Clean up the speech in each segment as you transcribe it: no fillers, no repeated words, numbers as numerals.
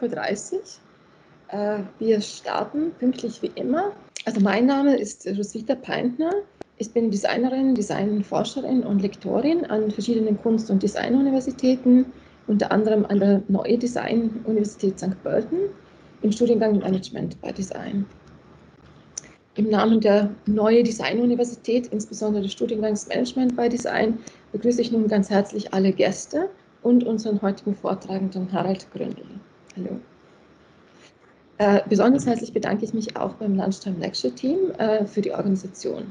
11:30 Uhr. Wir starten pünktlich wie immer. Also mein Name ist Roswitha Peintner. Ich bin Designerin, Designforscherin und Lektorin an verschiedenen Kunst- und Designuniversitäten, unter anderem an der Neue Design-Universität St. Pölten im Studiengang Management by Design. Im Namen der Neue Design-Universität, insbesondere des Studiengangs Management by Design, begrüße ich nun ganz herzlich alle Gäste und unseren heutigen Vortragenden Harald Gründel. Hallo. Besonders herzlich bedanke ich mich auch beim Lunchtime Lecture Team für die Organisation.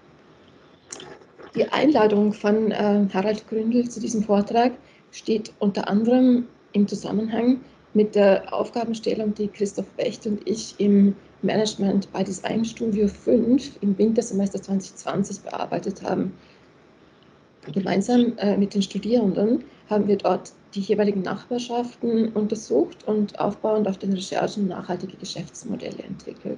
Die Einladung von Harald Gründel zu diesem Vortrag steht unter anderem im Zusammenhang mit der Aufgabenstellung, die Christoph Wecht und ich im Management by Design Studio 5 im Wintersemester 2020 bearbeitet haben. Gemeinsam mit den Studierenden haben wir dort die jeweiligen Nachbarschaften untersucht und aufbauend auf den Recherchen nachhaltige Geschäftsmodelle entwickelt.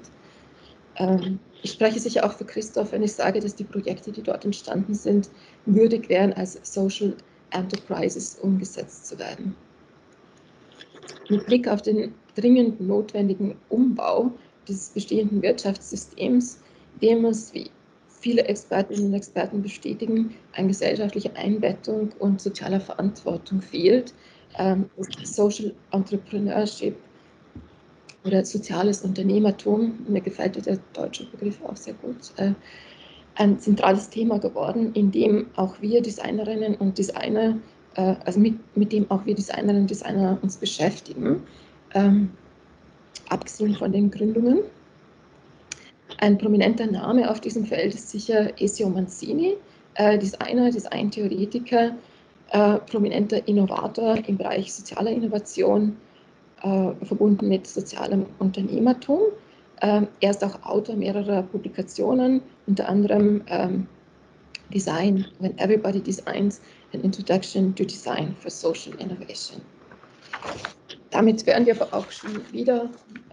Ich spreche sicher auch für Christoph, wenn ich sage, dass die Projekte, die dort entstanden sind, würdig wären, als Social Enterprises umgesetzt zu werden. Mit Blick auf den dringend notwendigen Umbau des bestehenden Wirtschaftssystems, dem es, wie viele Expertinnen und Experten bestätigen, an gesellschaftlicher Einbettung und sozialer Verantwortung fehlt, ist Social Entrepreneurship oder soziales Unternehmertum, mir gefällt der deutsche Begriff auch sehr gut, ein zentrales Thema geworden, in dem auch wir Designerinnen und Designer, also mit dem auch wir Designerinnen und Designer uns beschäftigen, abgesehen von den Gründungen. Ein prominenter Name auf diesem Feld ist sicher Ezio Manzini, Designer, Designtheoretiker, prominenter Innovator im Bereich sozialer Innovation, verbunden mit sozialem Unternehmertum. Er ist auch Autor mehrerer Publikationen, unter anderem Design, When Everybody Designs, an Introduction to Design for Social Innovation. Damit wären wir aber auch schon wieder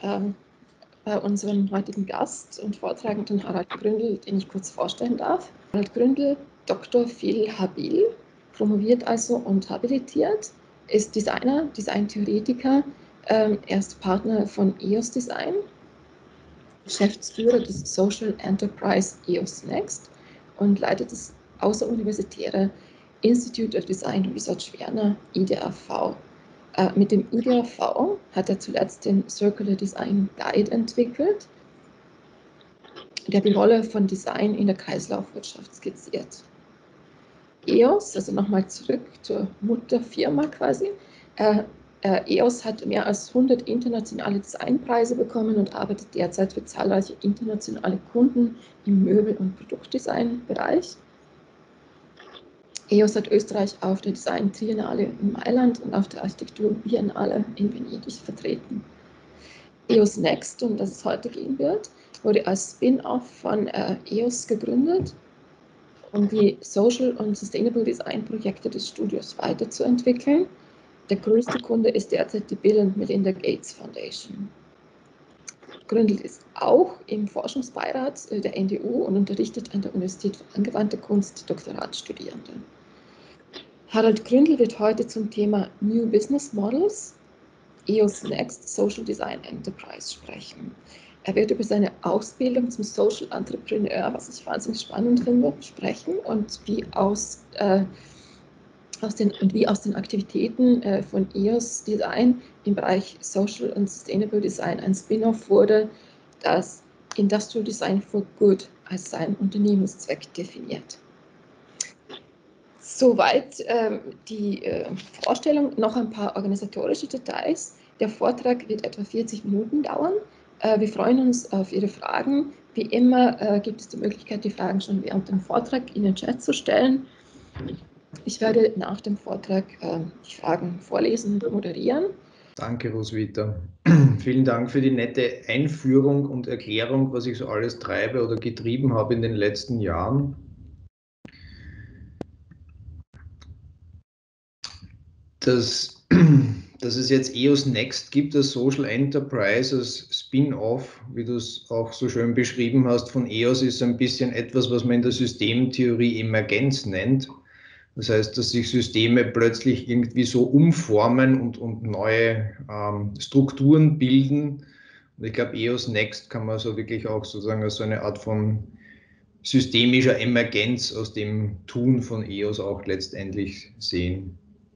bei unserem heutigen Gast und Vortragenden Harald Gründel, den ich kurz vorstellen darf. Harald Gründel, Dr. Phil Habil, promoviert also und habilitiert, ist Designer, Designtheoretiker. Er ist Partner von EOS Design, Geschäftsführer des Social Enterprise EOS Next und leitet das außeruniversitäre Institute of Design Research Vienna, IDAV. Mit dem IDAV hat er zuletzt den Circular Design Guide entwickelt, der die Rolle von Design in der Kreislaufwirtschaft skizziert. EOS, also nochmal zurück zur Mutterfirma quasi, EOS hat mehr als 100 internationale Designpreise bekommen und arbeitet derzeit für zahlreiche internationale Kunden im Möbel- und Produktdesign-Bereich. EOS hat Österreich auf der Design Triennale in Mailand und auf der Architektur Biennale in Venedig vertreten. EOS Next, um das es heute gehen wird, wurde als Spin-off von EOS gegründet, um die Social und Sustainable Design Projekte des Studios weiterzuentwickeln. Der größte Kunde ist derzeit die Bill & Melinda Gates Foundation. Gründel ist auch im Forschungsbeirat der NDU und unterrichtet an der Universität für angewandte Kunst Doktoratstudierende. Harald Gründel wird heute zum Thema New Business Models, EOS Next Social Design Enterprise sprechen. Er wird über seine Ausbildung zum Social Entrepreneur, was ich wahnsinnig spannend finde, sprechen und wie aus den Aktivitäten von EOS Design im Bereich Social und Sustainable Design ein Spin-off wurde, das Industrial Design for Good als seinen Unternehmenszweck definiert. Soweit die Vorstellung, noch ein paar organisatorische Details. Der Vortrag wird etwa 40 Minuten dauern. Wir freuen uns auf Ihre Fragen. Wie immer gibt es die Möglichkeit, die Fragen schon während dem Vortrag in den Chat zu stellen. Ich werde nach dem Vortrag die Fragen vorlesen und moderieren. Danke, Roswitha. Vielen Dank für die nette Einführung und Erklärung, was ich so alles treibe oder getrieben habe in den letzten Jahren. Dass es jetzt EOS Next gibt, das Social Enterprise als Spin-off, wie du es auch so schön beschrieben hast, von EOS, ist ein bisschen etwas, was man in der Systemtheorie Emergenz nennt. Das heißt, dass sich Systeme plötzlich irgendwie so umformen und neue Strukturen bilden. Und ich glaube, EOS Next kann man so wirklich auch sozusagen als so eine Art von systemischer Emergenz aus dem Tun von EOS auch letztendlich sehen.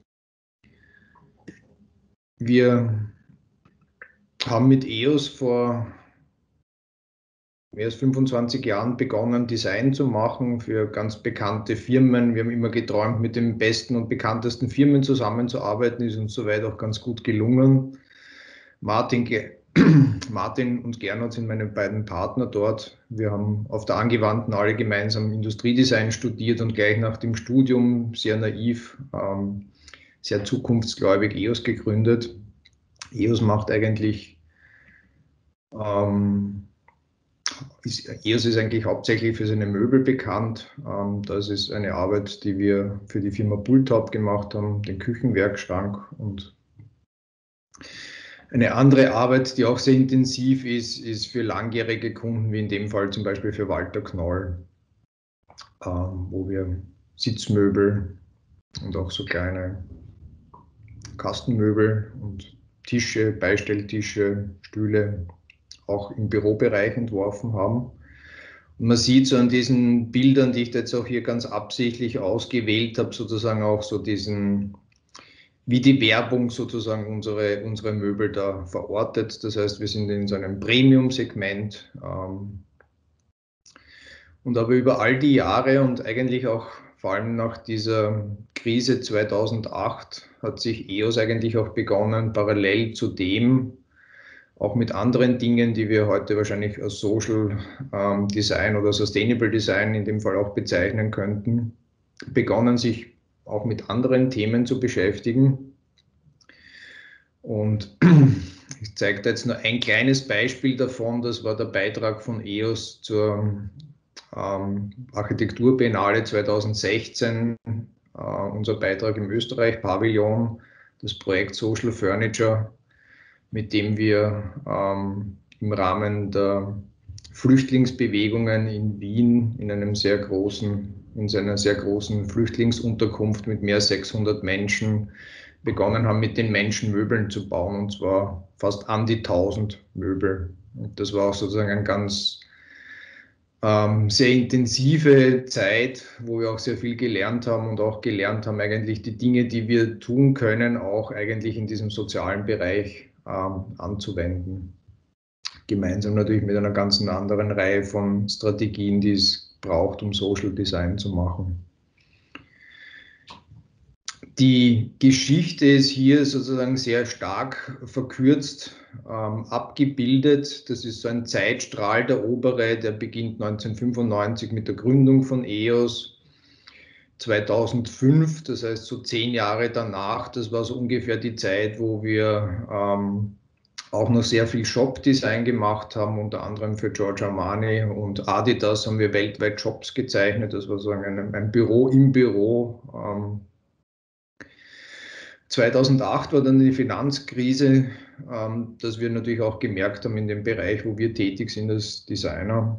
Wir haben mit EOS vor mehr als 25 Jahren begonnen, Design zu machen für ganz bekannte Firmen. Wir haben immer geträumt, mit den besten und bekanntesten Firmen zusammenzuarbeiten. Ist uns soweit auch ganz gut gelungen. Martin und Gernot sind meine beiden Partner dort. Wir haben auf der Angewandten alle gemeinsam Industriedesign studiert und gleich nach dem Studium sehr naiv, sehr zukunftsgläubig EOS gegründet. EOS macht eigentlich EOS ist eigentlich hauptsächlich für seine Möbel bekannt. Das ist eine Arbeit, die wir für die Firma Bulthaupt gemacht haben, den Küchenwerkschrank. Und eine andere Arbeit, die auch sehr intensiv ist, ist für langjährige Kunden, wie in dem Fall zum Beispiel für Walter Knoll, wo wir Sitzmöbel und auch so kleine Kastenmöbel und Tische, Beistelltische, Stühle auch im Bürobereich entworfen haben. Und man sieht so an diesen Bildern, die ich jetzt auch hier ganz absichtlich ausgewählt habe, sozusagen auch so diesen, wie die Werbung sozusagen unsere Möbel da verortet. Das heißt, wir sind in so einem Premium-Segment. Und aber über all die Jahre und eigentlich auch vor allem nach dieser Krise 2008 hat sich EOS eigentlich auch begonnen, parallel zu dem, auch mit anderen Dingen, die wir heute wahrscheinlich als Social Design oder Sustainable Design in dem Fall auch bezeichnen könnten, begonnen sich auch mit anderen Themen zu beschäftigen. Und ich zeige da jetzt nur ein kleines Beispiel davon, das war der Beitrag von EOS zur Architekturbiennale 2016, unser Beitrag im Österreich-Pavillon, das Projekt Social Furniture, mit dem wir im Rahmen der Flüchtlingsbewegungen in Wien in einer sehr großen Flüchtlingsunterkunft mit mehr als 600 Menschen begonnen haben, mit den Menschen Möbeln zu bauen, und zwar fast an die 1000 Möbel. Und das war auch sozusagen ein ganz sehr intensive Zeit, wo wir auch sehr viel gelernt haben und auch gelernt haben, eigentlich die Dinge, die wir tun können, auch eigentlich in diesem sozialen Bereich anzuwenden. Gemeinsam natürlich mit einer ganz anderen Reihe von Strategien, die es braucht, um Social Design zu machen. Die Geschichte ist hier sozusagen sehr stark verkürzt abgebildet. Das ist so ein Zeitstrahl, der obere, der beginnt 1995 mit der Gründung von EOS. 2005, das heißt so 10 Jahre danach, das war so ungefähr die Zeit, wo wir auch noch sehr viel Shop-Design gemacht haben, unter anderem für Giorgio Armani und Adidas haben wir weltweit Shops gezeichnet. Das war so ein Büro im Büro. 2008 war dann die Finanzkrise, dass wir natürlich auch gemerkt haben in dem Bereich, wo wir tätig sind als Designer.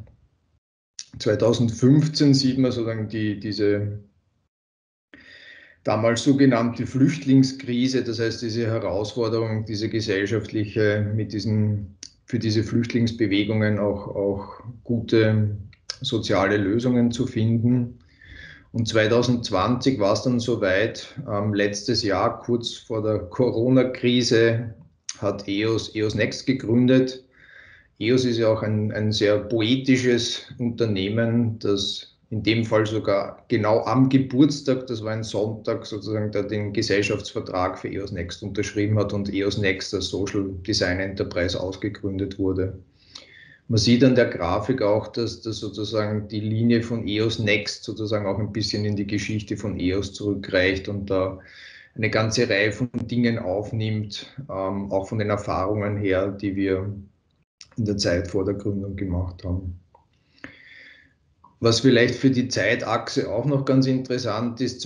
2015 sieht man sozusagen diese damals sogenannte Flüchtlingskrise, das heißt diese Herausforderung, diese gesellschaftliche, für diese Flüchtlingsbewegungen auch gute soziale Lösungen zu finden. Und 2020 war es dann soweit, letztes Jahr, kurz vor der Corona-Krise, hat EOS Next gegründet. EOS ist ja auch ein sehr poetisches Unternehmen, das in dem Fall sogar genau am Geburtstag, das war ein Sonntag, sozusagen, der den Gesellschaftsvertrag für EOS Next unterschrieben hat und EOS Next als Social Design Enterprise ausgegründet wurde. Man sieht an der Grafik auch, dass das sozusagen die Linie von EOS Next sozusagen auch ein bisschen in die Geschichte von EOS zurückreicht und da eine ganze Reihe von Dingen aufnimmt, auch von den Erfahrungen her, die wir in der Zeit vor der Gründung gemacht haben. Was vielleicht für die Zeitachse auch noch ganz interessant ist,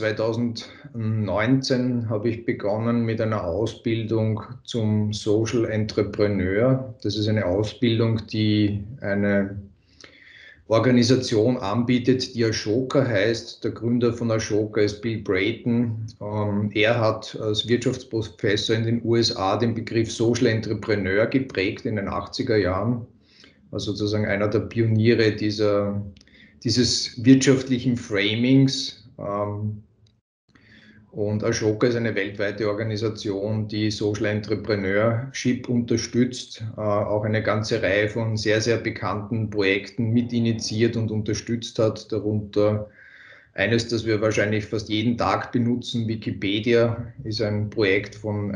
2019 habe ich begonnen mit einer Ausbildung zum Social Entrepreneur. Das ist eine Ausbildung, die eine Organisation anbietet, die Ashoka heißt. Der Gründer von Ashoka ist Bill Brayton. Er hat als Wirtschaftsprofessor in den USA den Begriff Social Entrepreneur geprägt in den 80er Jahren. Also sozusagen einer der Pioniere dieses wirtschaftlichen Framings. Und Ashoka ist eine weltweite Organisation, die Social Entrepreneurship unterstützt, auch eine ganze Reihe von sehr, sehr bekannten Projekten mitinitiiert und unterstützt hat. Darunter eines, das wir wahrscheinlich fast jeden Tag benutzen, Wikipedia, ist ein Projekt von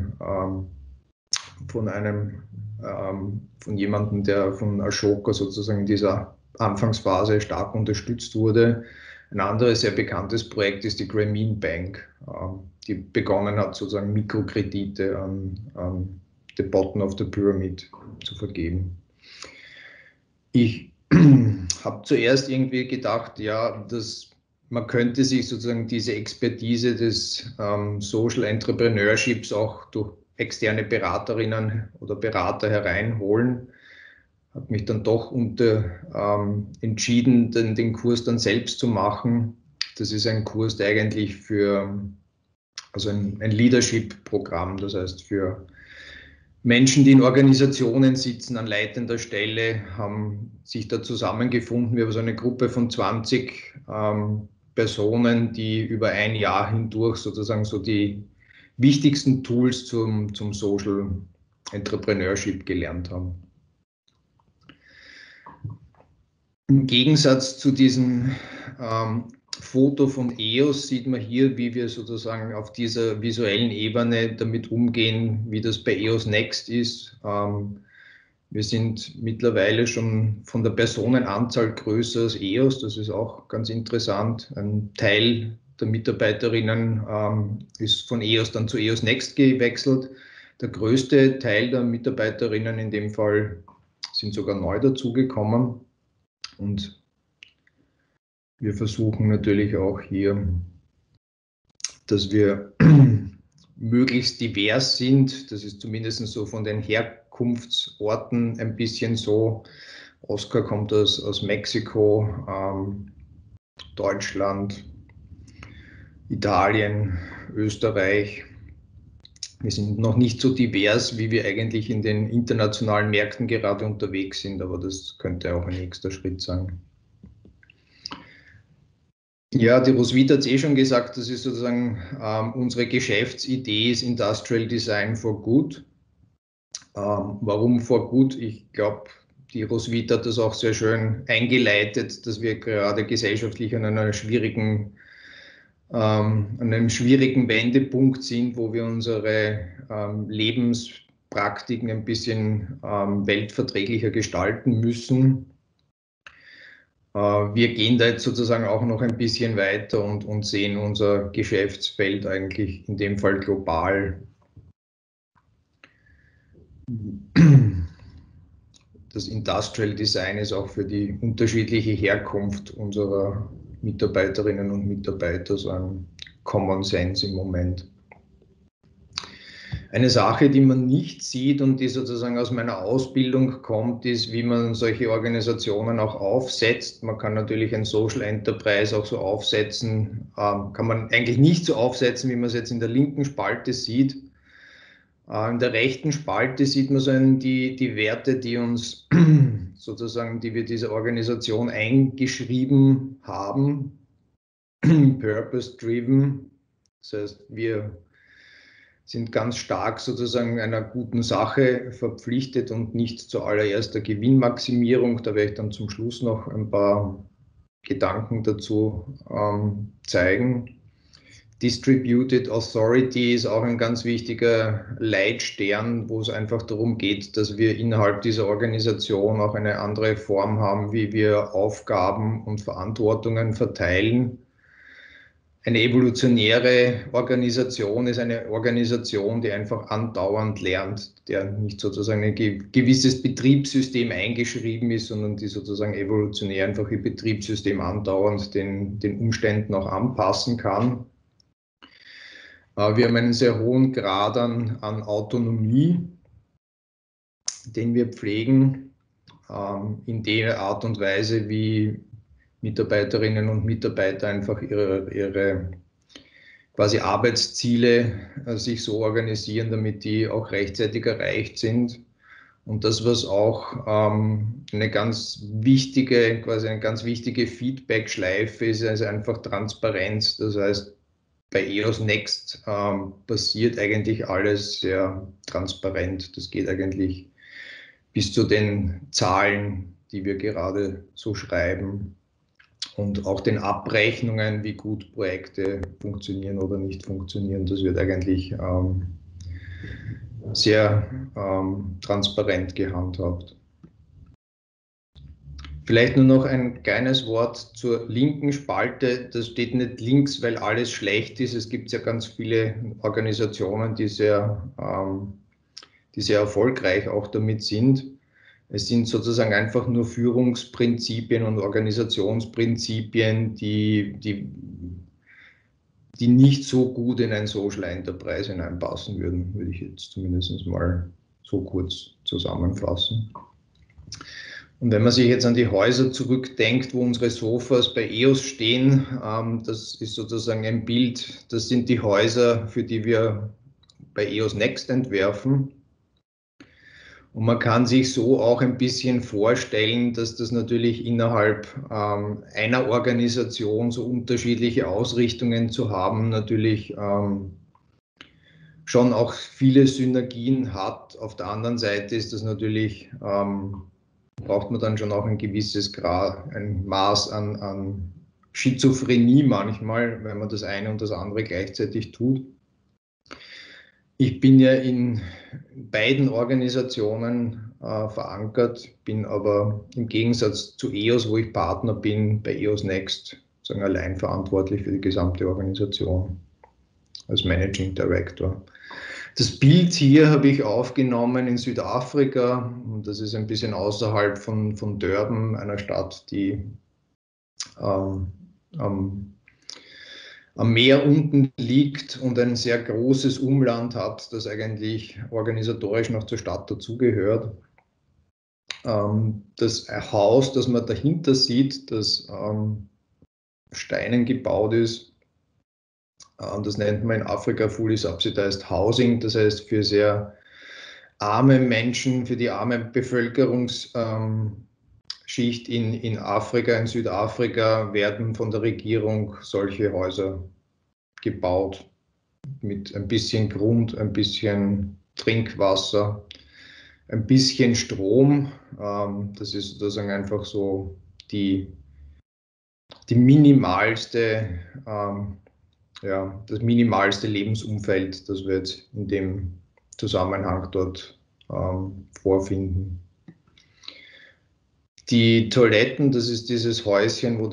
jemandem, der von Ashoka sozusagen in dieser Anfangsphase stark unterstützt wurde. Ein anderes sehr bekanntes Projekt ist die Grameen Bank, die begonnen hat, sozusagen Mikrokredite an the bottom of the pyramid zu vergeben. Ich habe zuerst irgendwie gedacht, ja, man könnte sich sozusagen diese Expertise des Social Entrepreneurships auch durch externe Beraterinnen oder Berater hereinholen. Habe mich dann doch entschieden, den Kurs dann selbst zu machen. Das ist ein Kurs, der eigentlich also ein Leadership-Programm, das heißt für Menschen, die in Organisationen sitzen, an leitender Stelle, haben sich da zusammengefunden. Wir haben so eine Gruppe von 20 Personen, die über ein Jahr hindurch sozusagen so die wichtigsten Tools zum Social Entrepreneurship gelernt haben. Im Gegensatz zu diesem Foto von EOS sieht man hier, wie wir sozusagen auf dieser visuellen Ebene damit umgehen, wie das bei EOS Next ist. Wir sind mittlerweile schon von der Personenanzahl größer als EOS, das ist auch ganz interessant. Ein Teil der Mitarbeiterinnen ist von EOS dann zu EOS Next gewechselt. Der größte Teil der Mitarbeiterinnen in dem Fall sind sogar neu dazugekommen. Und wir versuchen natürlich auch hier, dass wir möglichst divers sind. Das ist zumindest so von den Herkunftsorten ein bisschen so. Oskar kommt aus Mexiko, Deutschland, Italien, Österreich. Wir sind noch nicht so divers, wie wir eigentlich in den internationalen Märkten gerade unterwegs sind, aber das könnte auch ein nächster Schritt sein. Ja, die Roswitha hat es schon gesagt, das ist sozusagen unsere Geschäftsidee ist Industrial Design for Good. Warum for Good? Ich glaube, die Roswitha hat das auch sehr schön eingeleitet, dass wir gerade gesellschaftlich an einem schwierigen Wendepunkt sind, wo wir unsere Lebenspraktiken ein bisschen weltverträglicher gestalten müssen. Wir gehen da jetzt sozusagen auch noch ein bisschen weiter und sehen unser Geschäftsfeld eigentlich in dem Fall global. Das Industrial Design ist auch für die unterschiedliche Herkunft unserer Mitarbeiterinnen und Mitarbeiter so ein Common Sense im Moment. Eine Sache, die man nicht sieht und die sozusagen aus meiner Ausbildung kommt, ist, wie man solche Organisationen auch aufsetzt. Man kann natürlich ein Social Enterprise auch so aufsetzen, kann man eigentlich nicht so aufsetzen, wie man es jetzt in der linken Spalte sieht. In der rechten Spalte sieht man so die Werte, die uns sozusagen, die wir dieser Organisation eingeschrieben haben, Purpose-driven. Das heißt, wir sind ganz stark sozusagen einer guten Sache verpflichtet und nicht zuallererst der Gewinnmaximierung. Da werde ich dann zum Schluss noch ein paar Gedanken dazu zeigen. Distributed Authority ist auch ein ganz wichtiger Leitstern, wo es einfach darum geht, dass wir innerhalb dieser Organisation auch eine andere Form haben, wie wir Aufgaben und Verantwortungen verteilen. Eine evolutionäre Organisation ist eine Organisation, die einfach andauernd lernt, der nicht sozusagen ein gewisses Betriebssystem eingeschrieben ist, sondern die sozusagen evolutionär einfach ihr Betriebssystem andauernd den Umständen auch anpassen kann. Wir haben einen sehr hohen Grad an Autonomie, den wir pflegen. in der Art und Weise, wie Mitarbeiterinnen und Mitarbeiter einfach ihre quasi Arbeitsziele sich so organisieren, damit die auch rechtzeitig erreicht sind. Und das, was auch eine ganz wichtige Feedback-Schleife ist, ist einfach Transparenz. Das heißt, bei EOS Next passiert eigentlich alles sehr transparent. Das geht eigentlich bis zu den Zahlen, die wir gerade so schreiben, und auch den Abrechnungen, wie gut Projekte funktionieren oder nicht funktionieren. Das wird eigentlich sehr transparent gehandhabt. Vielleicht nur noch ein kleines Wort zur linken Spalte. Das steht nicht links, weil alles schlecht ist. Es gibt ja ganz viele Organisationen, die sehr erfolgreich auch damit sind. Es sind sozusagen einfach nur Führungsprinzipien und Organisationsprinzipien, die nicht so gut in ein Social Enterprise hineinpassen würden, würde ich jetzt zumindest mal so kurz zusammenfassen. Und wenn man sich jetzt an die Häuser zurückdenkt, wo unsere Sofas bei EOS stehen, das ist sozusagen ein Bild, das sind die Häuser, für die wir bei EOS Next entwerfen. Und man kann sich so auch ein bisschen vorstellen, dass das natürlich innerhalb einer Organisation so unterschiedliche Ausrichtungen zu haben, natürlich schon auch viele Synergien hat. Auf der anderen Seite ist das natürlich, braucht man dann schon auch ein gewisses ein Maß an Schizophrenie manchmal, wenn man das eine und das andere gleichzeitig tut. Ich bin ja in beiden Organisationen verankert, bin aber im Gegensatz zu EOS, wo ich Partner bin, bei EOS Next sozusagen allein verantwortlich für die gesamte Organisation als Managing Director. Das Bild hier habe ich aufgenommen in Südafrika, und das ist ein bisschen außerhalb von Durban, einer Stadt, die am Meer unten liegt und ein sehr großes Umland hat, das eigentlich organisatorisch noch zur Stadt dazugehört. Das Haus, das man dahinter sieht, das Steinen gebaut ist, das nennt man in Afrika Fully Subsidized Housing, das heißt für sehr arme Menschen, für die arme Bevölkerungsschicht in Afrika, in Südafrika, werden von der Regierung solche Häuser gebaut mit ein bisschen Grund, ein bisschen Trinkwasser, ein bisschen Strom. Das ist sozusagen einfach so das minimalste Lebensumfeld, das wir jetzt in dem Zusammenhang dort vorfinden. Die Toiletten, das ist dieses Häuschen, wo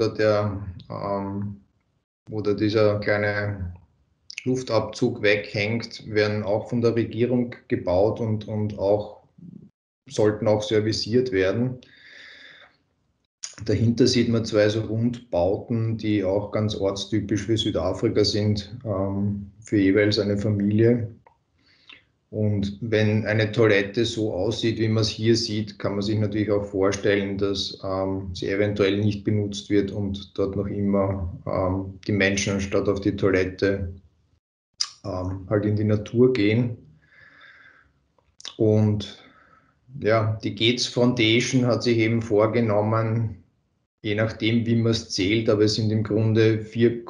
da dieser kleine Luftabzug weghängt, werden auch von der Regierung gebaut und sollten auch serviciert werden. Dahinter sieht man zwei so Rundbauten, die auch ganz ortstypisch für Südafrika sind, für jeweils eine Familie. Und wenn eine Toilette so aussieht, wie man es hier sieht, kann man sich natürlich auch vorstellen, dass sie eventuell nicht benutzt wird und dort noch immer die Menschen anstatt auf die Toilette halt in die Natur gehen. Und ja, die Gates Foundation hat sich eben vorgenommen, je nachdem, wie man es zählt, aber es sind im Grunde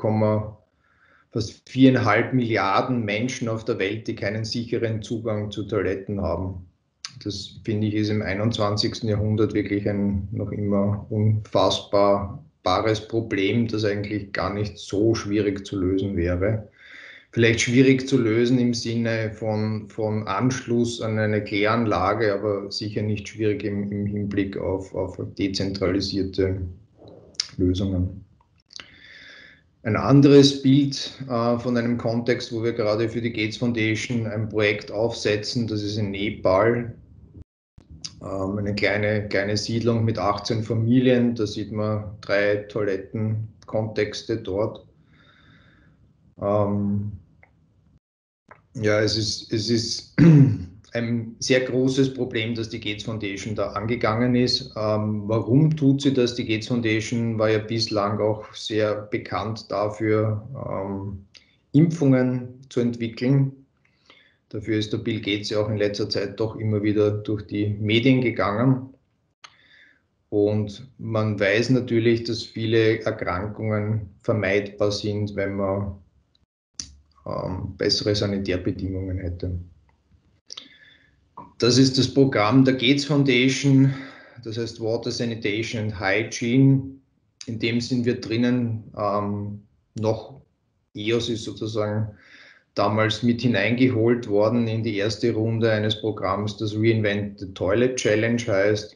fast 4,5 Milliarden Menschen auf der Welt, die keinen sicheren Zugang zu Toiletten haben. Das, finde ich, ist im 21. Jahrhundert wirklich ein noch immer unfassbares Problem, das eigentlich gar nicht so schwierig zu lösen wäre. Vielleicht schwierig zu lösen im Sinne von Anschluss an eine Kläranlage, aber sicher nicht schwierig im Hinblick auf dezentralisierte Lösungen. Ein anderes Bild von einem Kontext, wo wir gerade für die Gates Foundation ein Projekt aufsetzen, das ist in Nepal. Eine kleine Siedlung mit 18 Familien, da sieht man 3 Toilettenkontexte dort. Ja, es ist ein sehr großes Problem, das die Gates Foundation da angegangen ist. Warum tut sie das? Die Gates Foundation war ja bislang auch sehr bekannt dafür, Impfungen zu entwickeln. Dafür ist der Bill Gates ja auch in letzter Zeit doch immer wieder durch die Medien gegangen. Und man weiß natürlich, dass viele Erkrankungen vermeidbar sind, wenn man bessere Sanitärbedingungen hätte. Das ist das Programm der Gates Foundation, das heißt Water, Sanitation and Hygiene. In dem sind wir drinnen. Noch EOS ist sozusagen damals mit hineingeholt worden in die erste Runde eines Programms, das Reinvent the Toilet Challenge heißt.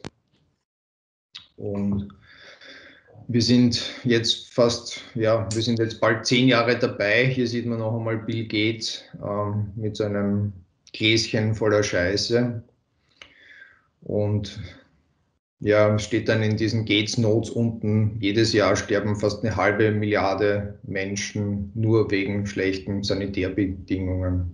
Und wir sind jetzt wir sind jetzt bald 10 Jahre dabei. Hier sieht man noch einmal Bill Gates mit seinem Gläschen voller Scheiße. Und ja, steht dann in diesen Gates Notes unten, jedes Jahr sterben fast 1/2 Milliarde Menschen nur wegen schlechten Sanitärbedingungen.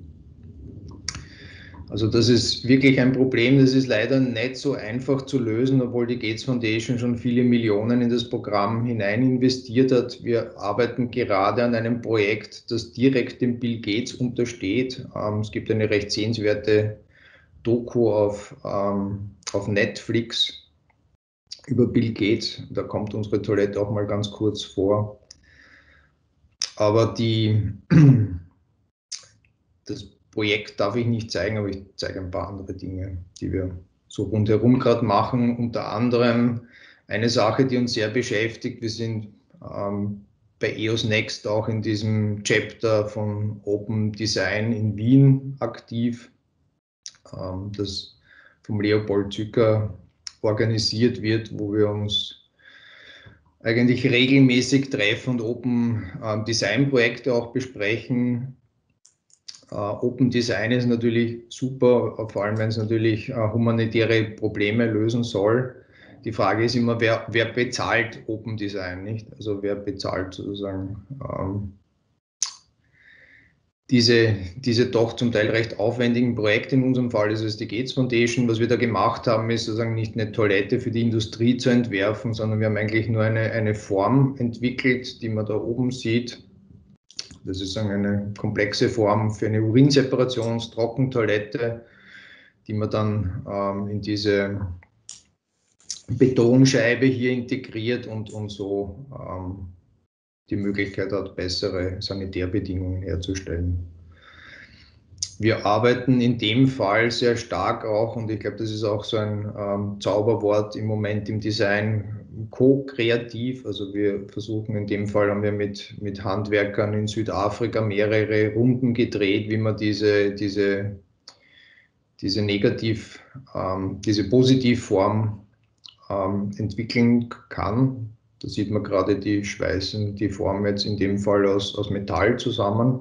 Also das ist wirklich ein Problem, das ist leider nicht so einfach zu lösen, obwohl die Gates Foundation schon viele Millionen in das Programm hinein investiert hat. Wir arbeiten gerade an einem Projekt, das direkt dem Bill Gates untersteht. Es gibt eine recht sehenswerte Doku auf Netflix über Bill Gates. Da kommt unsere Toilette auch mal ganz kurz vor. Aber das Projekt darf ich nicht zeigen, aber ich zeige ein paar andere Dinge, die wir so rundherum gerade machen. Unter anderem eine Sache, die uns sehr beschäftigt. Wir sind bei EOS Next auch in diesem Chapter von Open Design in Wien aktiv, das vom Leopold Zücker organisiert wird, wo wir uns eigentlich regelmäßig treffen und Open Design Projekte auch besprechen. Open Design ist natürlich super, vor allem wenn es natürlich humanitäre Probleme lösen soll. Die Frage ist immer, wer bezahlt Open Design, nicht? Also wer bezahlt sozusagen diese doch zum Teil recht aufwendigen Projekte. In unserem Fall ist es die Gates Foundation. Was wir da gemacht haben, ist sozusagen nicht eine Toilette für die Industrie zu entwerfen, sondern wir haben eigentlich nur eine Form entwickelt, die man da oben sieht. Das ist eine komplexe Form für eine Urinseparationstrockentoilette, die man dann in diese Betonscheibe hier integriert und so die Möglichkeit hat, bessere Sanitärbedingungen herzustellen. Wir arbeiten in dem Fall sehr stark auch, und ich glaube, das ist auch so ein Zauberwort im Moment im Design, ko-kreativ. Also wir versuchen, in dem Fall haben wir mit Handwerkern in Südafrika mehrere Runden gedreht, wie man diese Positivform entwickeln kann. Da sieht man gerade, die schweißen die Form jetzt in dem Fall aus Metall zusammen.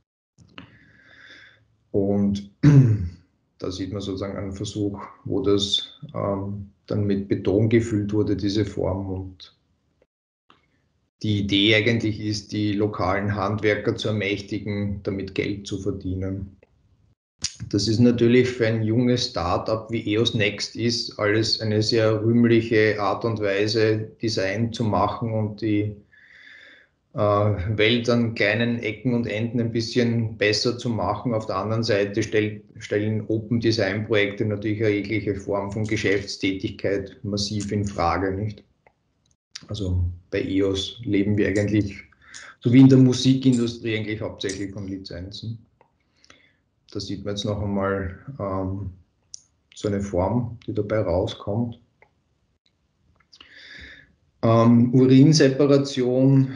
Und da sieht man sozusagen einen Versuch, wo das dann mit Beton gefüllt wurde, diese Form. Und die Idee eigentlich ist, die lokalen Handwerker zu ermächtigen, damit Geld zu verdienen. Das ist natürlich für ein junges Startup wie EOS Next ist, alles eine sehr rühmliche Art und Weise, Design zu machen und die Welt an kleinen Ecken und Enden ein bisschen besser zu machen. Auf der anderen Seite stellen Open Design Projekte natürlich eine jegliche Form von Geschäftstätigkeit massiv in Frage, nicht? Also bei EOS leben wir eigentlich, so wie in der Musikindustrie, eigentlich hauptsächlich von Lizenzen. Da sieht man jetzt noch einmal so eine Form, die dabei rauskommt. Urinseparation.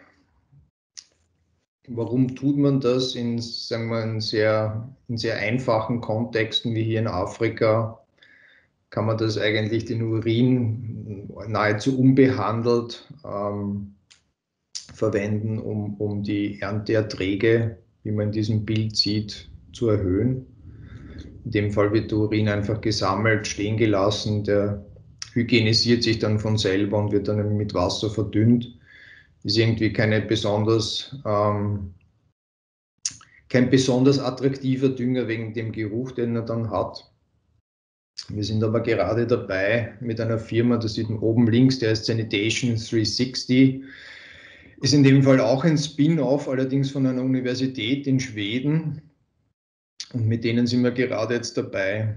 Warum tut man das in, sagen wir, in sehr einfachen Kontexten wie hier in Afrika? Kann man das eigentlich, den Urin, nahezu unbehandelt verwenden, um die Ernteerträge, wie man in diesem Bild sieht, zu erhöhen. In dem Fall wird der Urin einfach gesammelt, stehen gelassen, der hygienisiert sich dann von selber und wird dann mit Wasser verdünnt. Ist irgendwie keine besonders kein besonders attraktiver Dünger wegen dem Geruch, den er dann hat. Wir sind aber gerade dabei mit einer Firma, das sieht man oben links, der heißt Sanitation 360. Ist in dem Fall auch ein Spin-off, allerdings von einer Universität in Schweden. Und mit denen sind wir gerade jetzt dabei,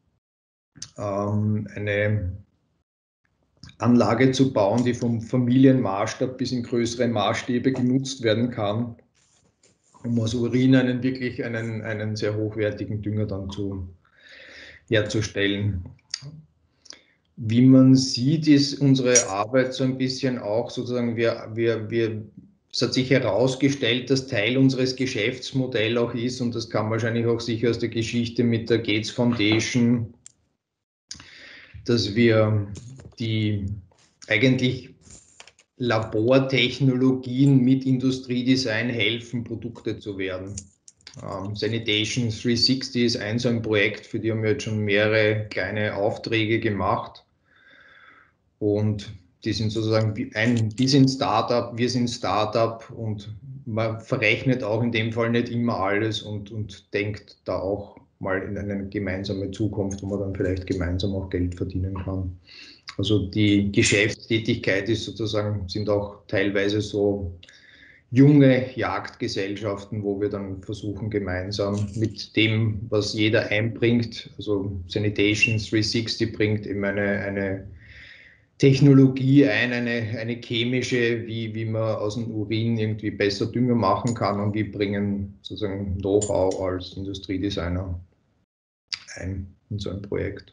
eine Anlage zu bauen, die vom Familienmaßstab bis in größere Maßstäbe genutzt werden kann, um aus Urin einen sehr hochwertigen Dünger dann herzustellen. Wie man sieht, ist unsere Arbeit so ein bisschen auch sozusagen, es hat sich herausgestellt, dass Teil unseres Geschäftsmodells auch ist, und das kann wahrscheinlich auch sicher aus der Geschichte mit der Gates Foundation, dass wir die eigentlich Labortechnologien mit Industriedesign helfen, Produkte zu werden. Sanitation 360 ist so ein Projekt, für die haben wir jetzt schon mehrere kleine Aufträge gemacht. Und die sind sozusagen, die sind Startup, wir sind Startup, und man verrechnet auch in dem Fall nicht immer alles und denkt da auch mal in eine gemeinsame Zukunft, wo man dann vielleicht gemeinsam auch Geld verdienen kann. Also die Geschäftstätigkeit ist sozusagen, sind auch teilweise so junge Jagdgesellschaften, wo wir dann versuchen, gemeinsam mit dem, was jeder einbringt, also Sanitation 360 bringt eben eine Technologie eine chemische, wie man aus dem Urin irgendwie besser Dünger machen kann, und wir bringen sozusagen Know-how als Industriedesigner ein in so ein Projekt.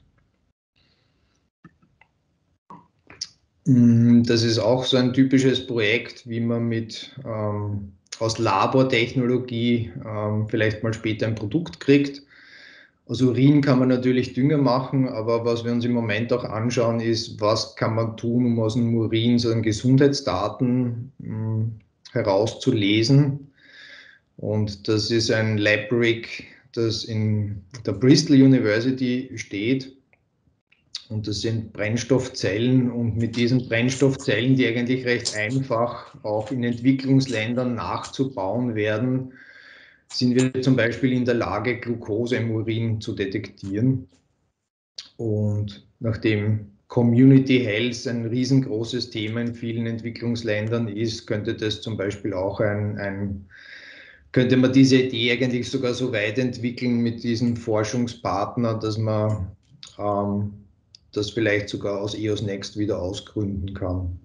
Das ist auch so ein typisches Projekt, wie man aus Labortechnologie vielleicht mal später ein Produkt kriegt. Aus Urin kann man natürlich Dünger machen, aber was wir uns im Moment auch anschauen, ist, was kann man tun, um aus dem Urin so Gesundheitsdaten herauszulesen. Und das ist ein Lab-Rig, das in der Bristol University steht. Und das sind Brennstoffzellen, und mit diesen Brennstoffzellen, die eigentlich recht einfach auch in Entwicklungsländern nachzubauen werden, sind wir zum Beispiel in der Lage, Glucose im Urin zu detektieren. Und nachdem Community Health ein riesengroßes Thema in vielen Entwicklungsländern ist, könnte das zum Beispiel auch könnte man diese Idee eigentlich sogar so weit entwickeln mit diesen Forschungspartnern, dass man das vielleicht sogar aus EOS Next wieder ausgründen kann.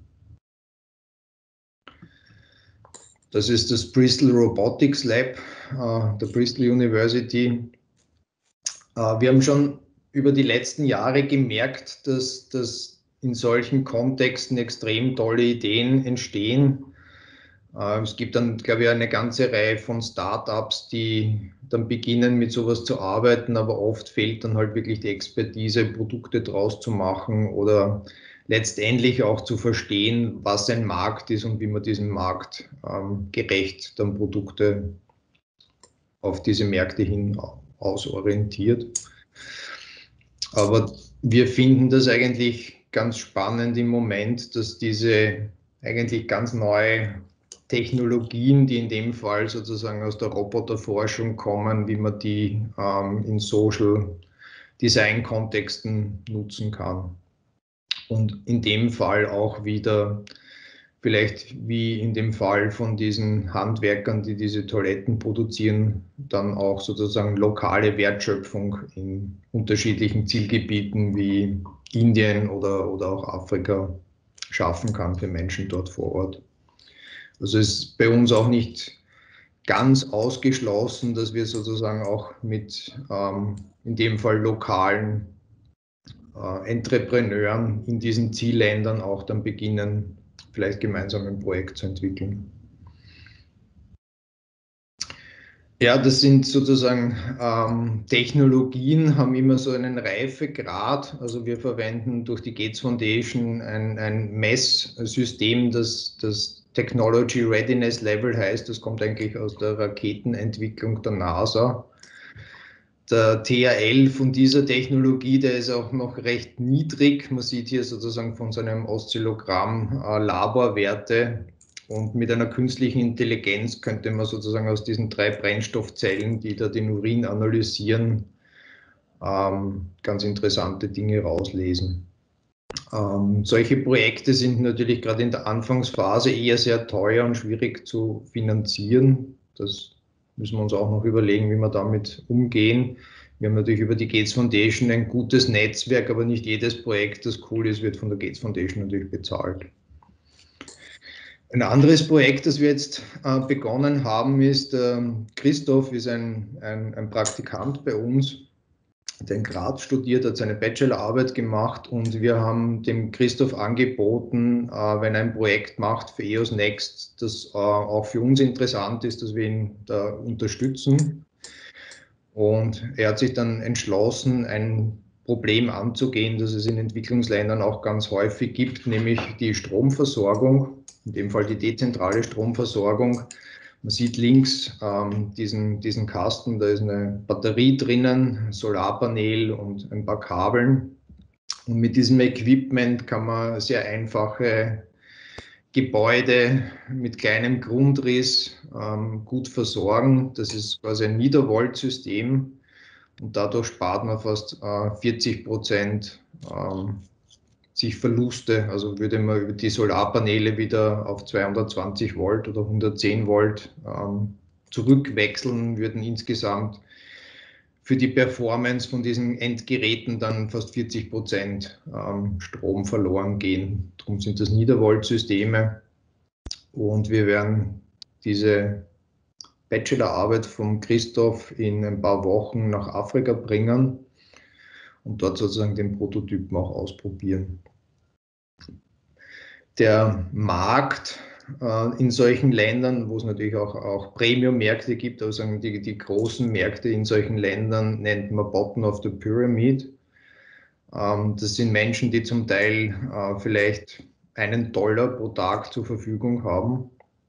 Das ist das Bristol Robotics Lab der Bristol University. Wir haben schon über die letzten Jahre gemerkt, dass in solchen Kontexten extrem tolle Ideen entstehen. Es gibt dann, glaube ich, eine ganze Reihe von Startups, die dann beginnen, mit sowas zu arbeiten, aber oft fehlt dann halt wirklich die Expertise, Produkte draus zu machen oder letztendlich auch zu verstehen, was ein Markt ist und wie man diesen Markt gerecht dann Produkte auf diese Märkte hin ausorientiert. Aber wir finden das eigentlich ganz spannend im Moment, dass diese eigentlich ganz neue Technologien, die in dem Fall sozusagen aus der Roboterforschung kommen, wie man die in Social Design Kontexten nutzen kann. Und in dem Fall auch wieder, vielleicht wie in dem Fall von diesen Handwerkern, die diese Toiletten produzieren, dann auch sozusagen lokale Wertschöpfung in unterschiedlichen Zielgebieten wie Indien oder auch Afrika schaffen kann für Menschen dort vor Ort. Also es ist bei uns auch nicht ganz ausgeschlossen, dass wir sozusagen auch mit in dem Fall lokalen Entrepreneuren in diesen Zielländern auch dann beginnen, vielleicht gemeinsam ein Projekt zu entwickeln. Ja, das sind sozusagen Technologien, haben immer so einen Reifegrad. Also wir verwenden durch die Gates Foundation ein Messsystem, das Technology Readiness Level heißt. Das kommt eigentlich aus der Raketenentwicklung der NASA. Der TRL von dieser Technologie, der ist auch noch recht niedrig. Man sieht hier sozusagen von so einem Oszillogramm Laborwerte. Und mit einer künstlichen Intelligenz könnte man sozusagen aus diesen 3 Brennstoffzellen, die da den Urin analysieren, ganz interessante Dinge rauslesen. Solche Projekte sind natürlich gerade in der Anfangsphase eher sehr teuer und schwierig zu finanzieren. Das müssen wir uns auch noch überlegen, wie wir damit umgehen. Wir haben natürlich über die Gates Foundation ein gutes Netzwerk, aber nicht jedes Projekt, das cool ist, wird von der Gates Foundation natürlich bezahlt. Ein anderes Projekt, das wir jetzt begonnen haben, ist, Christoph ist ein Praktikant bei uns, der in Graz studiert, hat seine Bachelorarbeit gemacht und wir haben dem Christoph angeboten, wenn er ein Projekt macht für EOS Next, das auch für uns interessant ist, dass wir ihn da unterstützen. Und er hat sich dann entschlossen, ein Problem anzugehen, das es in Entwicklungsländern auch ganz häufig gibt, nämlich die Stromversorgung, in dem Fall die dezentrale Stromversorgung. Man sieht links diesen Kasten, da ist eine Batterie drinnen, ein Solarpanel und ein paar Kabeln. Und mit diesem Equipment kann man sehr einfache Gebäude mit kleinem Grundriss gut versorgen. Das ist quasi ein Niedervoltsystem und dadurch spart man fast 40% sich Verluste. Also würde man über die Solarpaneele wieder auf 220 Volt oder 110 Volt zurückwechseln, würden insgesamt für die Performance von diesen Endgeräten dann fast 40% Strom verloren gehen. Darum sind das Niedervoltsysteme und wir werden diese Bachelorarbeit von Christoph in ein paar Wochen nach Afrika bringen und dort sozusagen den Prototypen auch ausprobieren. Der Markt in solchen Ländern, wo es natürlich auch Premium-Märkte gibt, also die großen Märkte in solchen Ländern nennt man Bottom of the Pyramid. Das sind Menschen, die zum Teil vielleicht $1 pro Tag zur Verfügung haben.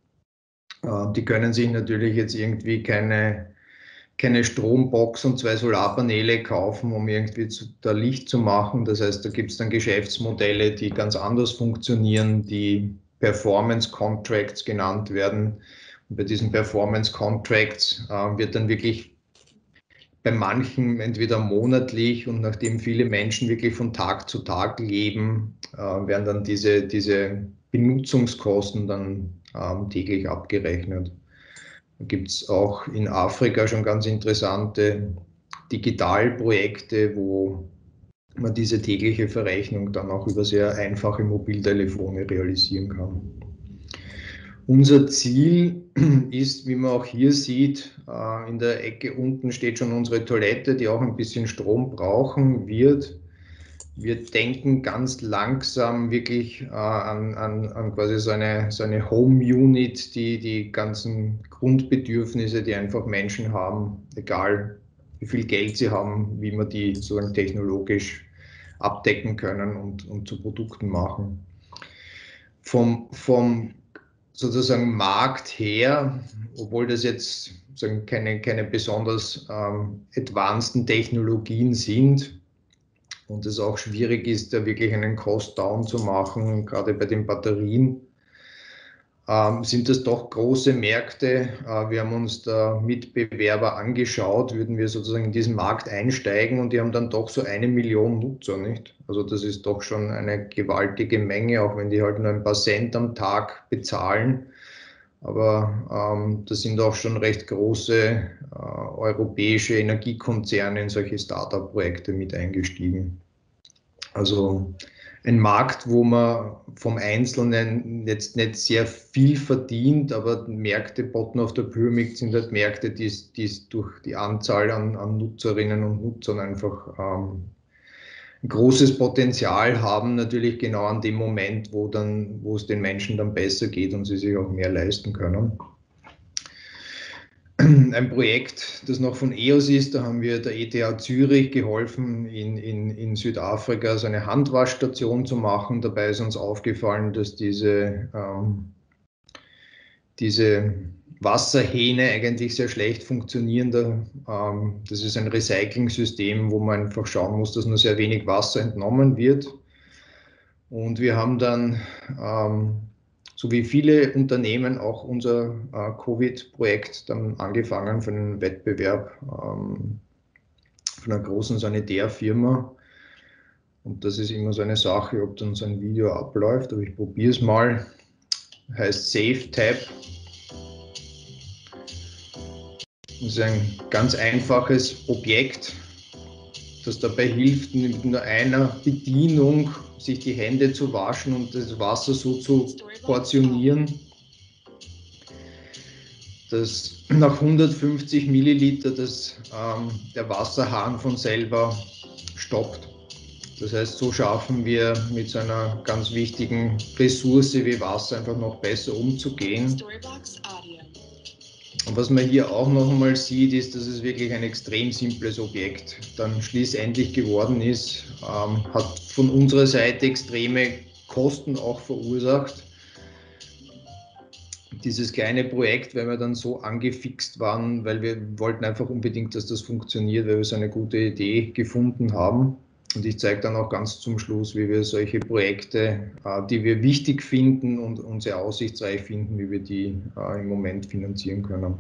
Die können sich natürlich jetzt irgendwie keine Strombox und 2 Solarpaneele kaufen, um irgendwie da Licht zu machen. Das heißt, da gibt es dann Geschäftsmodelle, die ganz anders funktionieren, die Performance Contracts genannt werden. Und bei diesen Performance Contracts wird dann wirklich bei manchen entweder monatlich und nachdem viele Menschen wirklich von Tag zu Tag leben, werden dann diese Benutzungskosten dann täglich abgerechnet. Da gibt es auch in Afrika schon ganz interessante Digitalprojekte, wo man diese tägliche Verrechnung dann auch über sehr einfache Mobiltelefone realisieren kann. Unser Ziel ist, wie man auch hier sieht, in der Ecke unten steht schon unsere Toilette, die auch ein bisschen Strom brauchen wird. Wir denken ganz langsam wirklich an quasi so eine Home-Unit, die ganzen Grundbedürfnisse, die einfach Menschen haben, egal wie viel Geld sie haben, wie man die sozusagen technologisch abdecken können und zu Produkten machen. Vom sozusagen Markt her, obwohl das jetzt sozusagen keine besonders advanceden Technologien sind, und es auch schwierig ist, da wirklich einen Cost-Down zu machen, gerade bei den Batterien, sind das doch große Märkte. Wir haben uns da Mitbewerber angeschaut, würden wir sozusagen in diesen Markt einsteigen und die haben dann doch so 1 Million Nutzer, nicht? Also das ist doch schon eine gewaltige Menge, auch wenn die halt nur ein paar Cent am Tag bezahlen. Aber da sind auch schon recht große europäische Energiekonzerne in solche Startup-Projekte mit eingestiegen. Also ein Markt, wo man vom Einzelnen jetzt nicht sehr viel verdient, aber Märkte, Bottom of the Pyramid, sind halt Märkte, die durch die Anzahl an Nutzerinnen und Nutzern einfach ein großes Potenzial haben, natürlich genau an dem Moment, wo es den Menschen dann besser geht und sie sich auch mehr leisten können. Ein Projekt, das noch von EOS ist, da haben wir der ETH Zürich geholfen, in Südafrika so eine Handwaschstation zu machen. Dabei ist uns aufgefallen, dass diese Wasserhähne eigentlich sehr schlecht funktionieren. Das ist ein Recycling-System, wo man einfach schauen muss, dass nur sehr wenig Wasser entnommen wird. Und wir haben dann so wie viele Unternehmen auch unser Covid-Projekt dann angefangen für einen Wettbewerb von einer großen Sanitärfirma. Und das ist immer so eine Sache, ob dann so ein Video abläuft, aber ich probiere es mal. Heißt SafeTap. Das ist ein ganz einfaches Objekt, das dabei hilft, mit nur einer Bedienung sich die Hände zu waschen und das Wasser so zu portionieren, dass nach 150 Milliliter der Wasserhahn von selber stoppt. Das heißt, so schaffen wir mit so einer ganz wichtigen Ressource wie Wasser einfach noch besser umzugehen. Und was man hier auch noch einmal sieht, ist, dass es wirklich ein extrem simples Objekt dann schließlich geworden ist, hat von unserer Seite extreme Kosten auch verursacht. Dieses kleine Projekt, weil wir dann so angefixt waren, weil wir wollten einfach unbedingt, dass das funktioniert, weil wir so eine gute Idee gefunden haben. Und ich zeige dann auch ganz zum Schluss, wie wir solche Projekte, die wir wichtig finden und sehr aussichtsreich finden, wie wir die im Moment finanzieren können.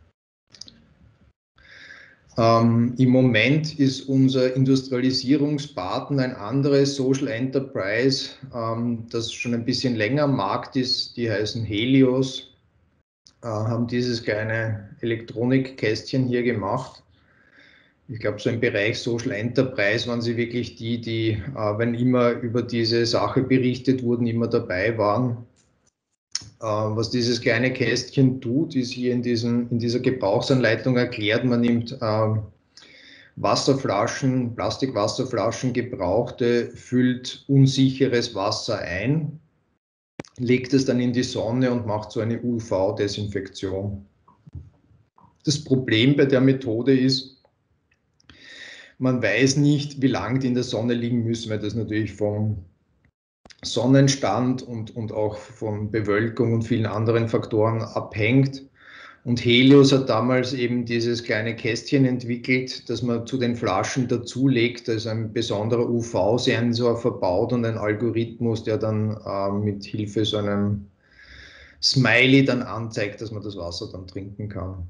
Im Moment ist unser Industrialisierungspartner ein anderes Social Enterprise, das schon ein bisschen länger am Markt ist. Die heißen Helios, haben dieses kleine Elektronikkästchen hier gemacht. Ich glaube, so im Bereich Social Enterprise waren sie wirklich die, wenn immer über diese Sache berichtet wurden, immer dabei waren. Was dieses kleine Kästchen tut, ist hier in dieser Gebrauchsanleitung erklärt. Man nimmt Wasserflaschen, Plastikwasserflaschen, gebrauchte, füllt unsicheres Wasser ein, legt es dann in die Sonne und macht so eine UV-Desinfektion. Das Problem bei der Methode ist, man weiß nicht, wie lange die in der Sonne liegen müssen, weil das natürlich vom Sonnenstand und auch von Bewölkung und vielen anderen Faktoren abhängt. Und Helios hat damals eben dieses kleine Kästchen entwickelt, das man zu den Flaschen dazulegt. Da ist ein besonderer UV-Sensor verbaut und ein Algorithmus, der dann mit Hilfe so einem Smiley dann anzeigt, dass man das Wasser dann trinken kann.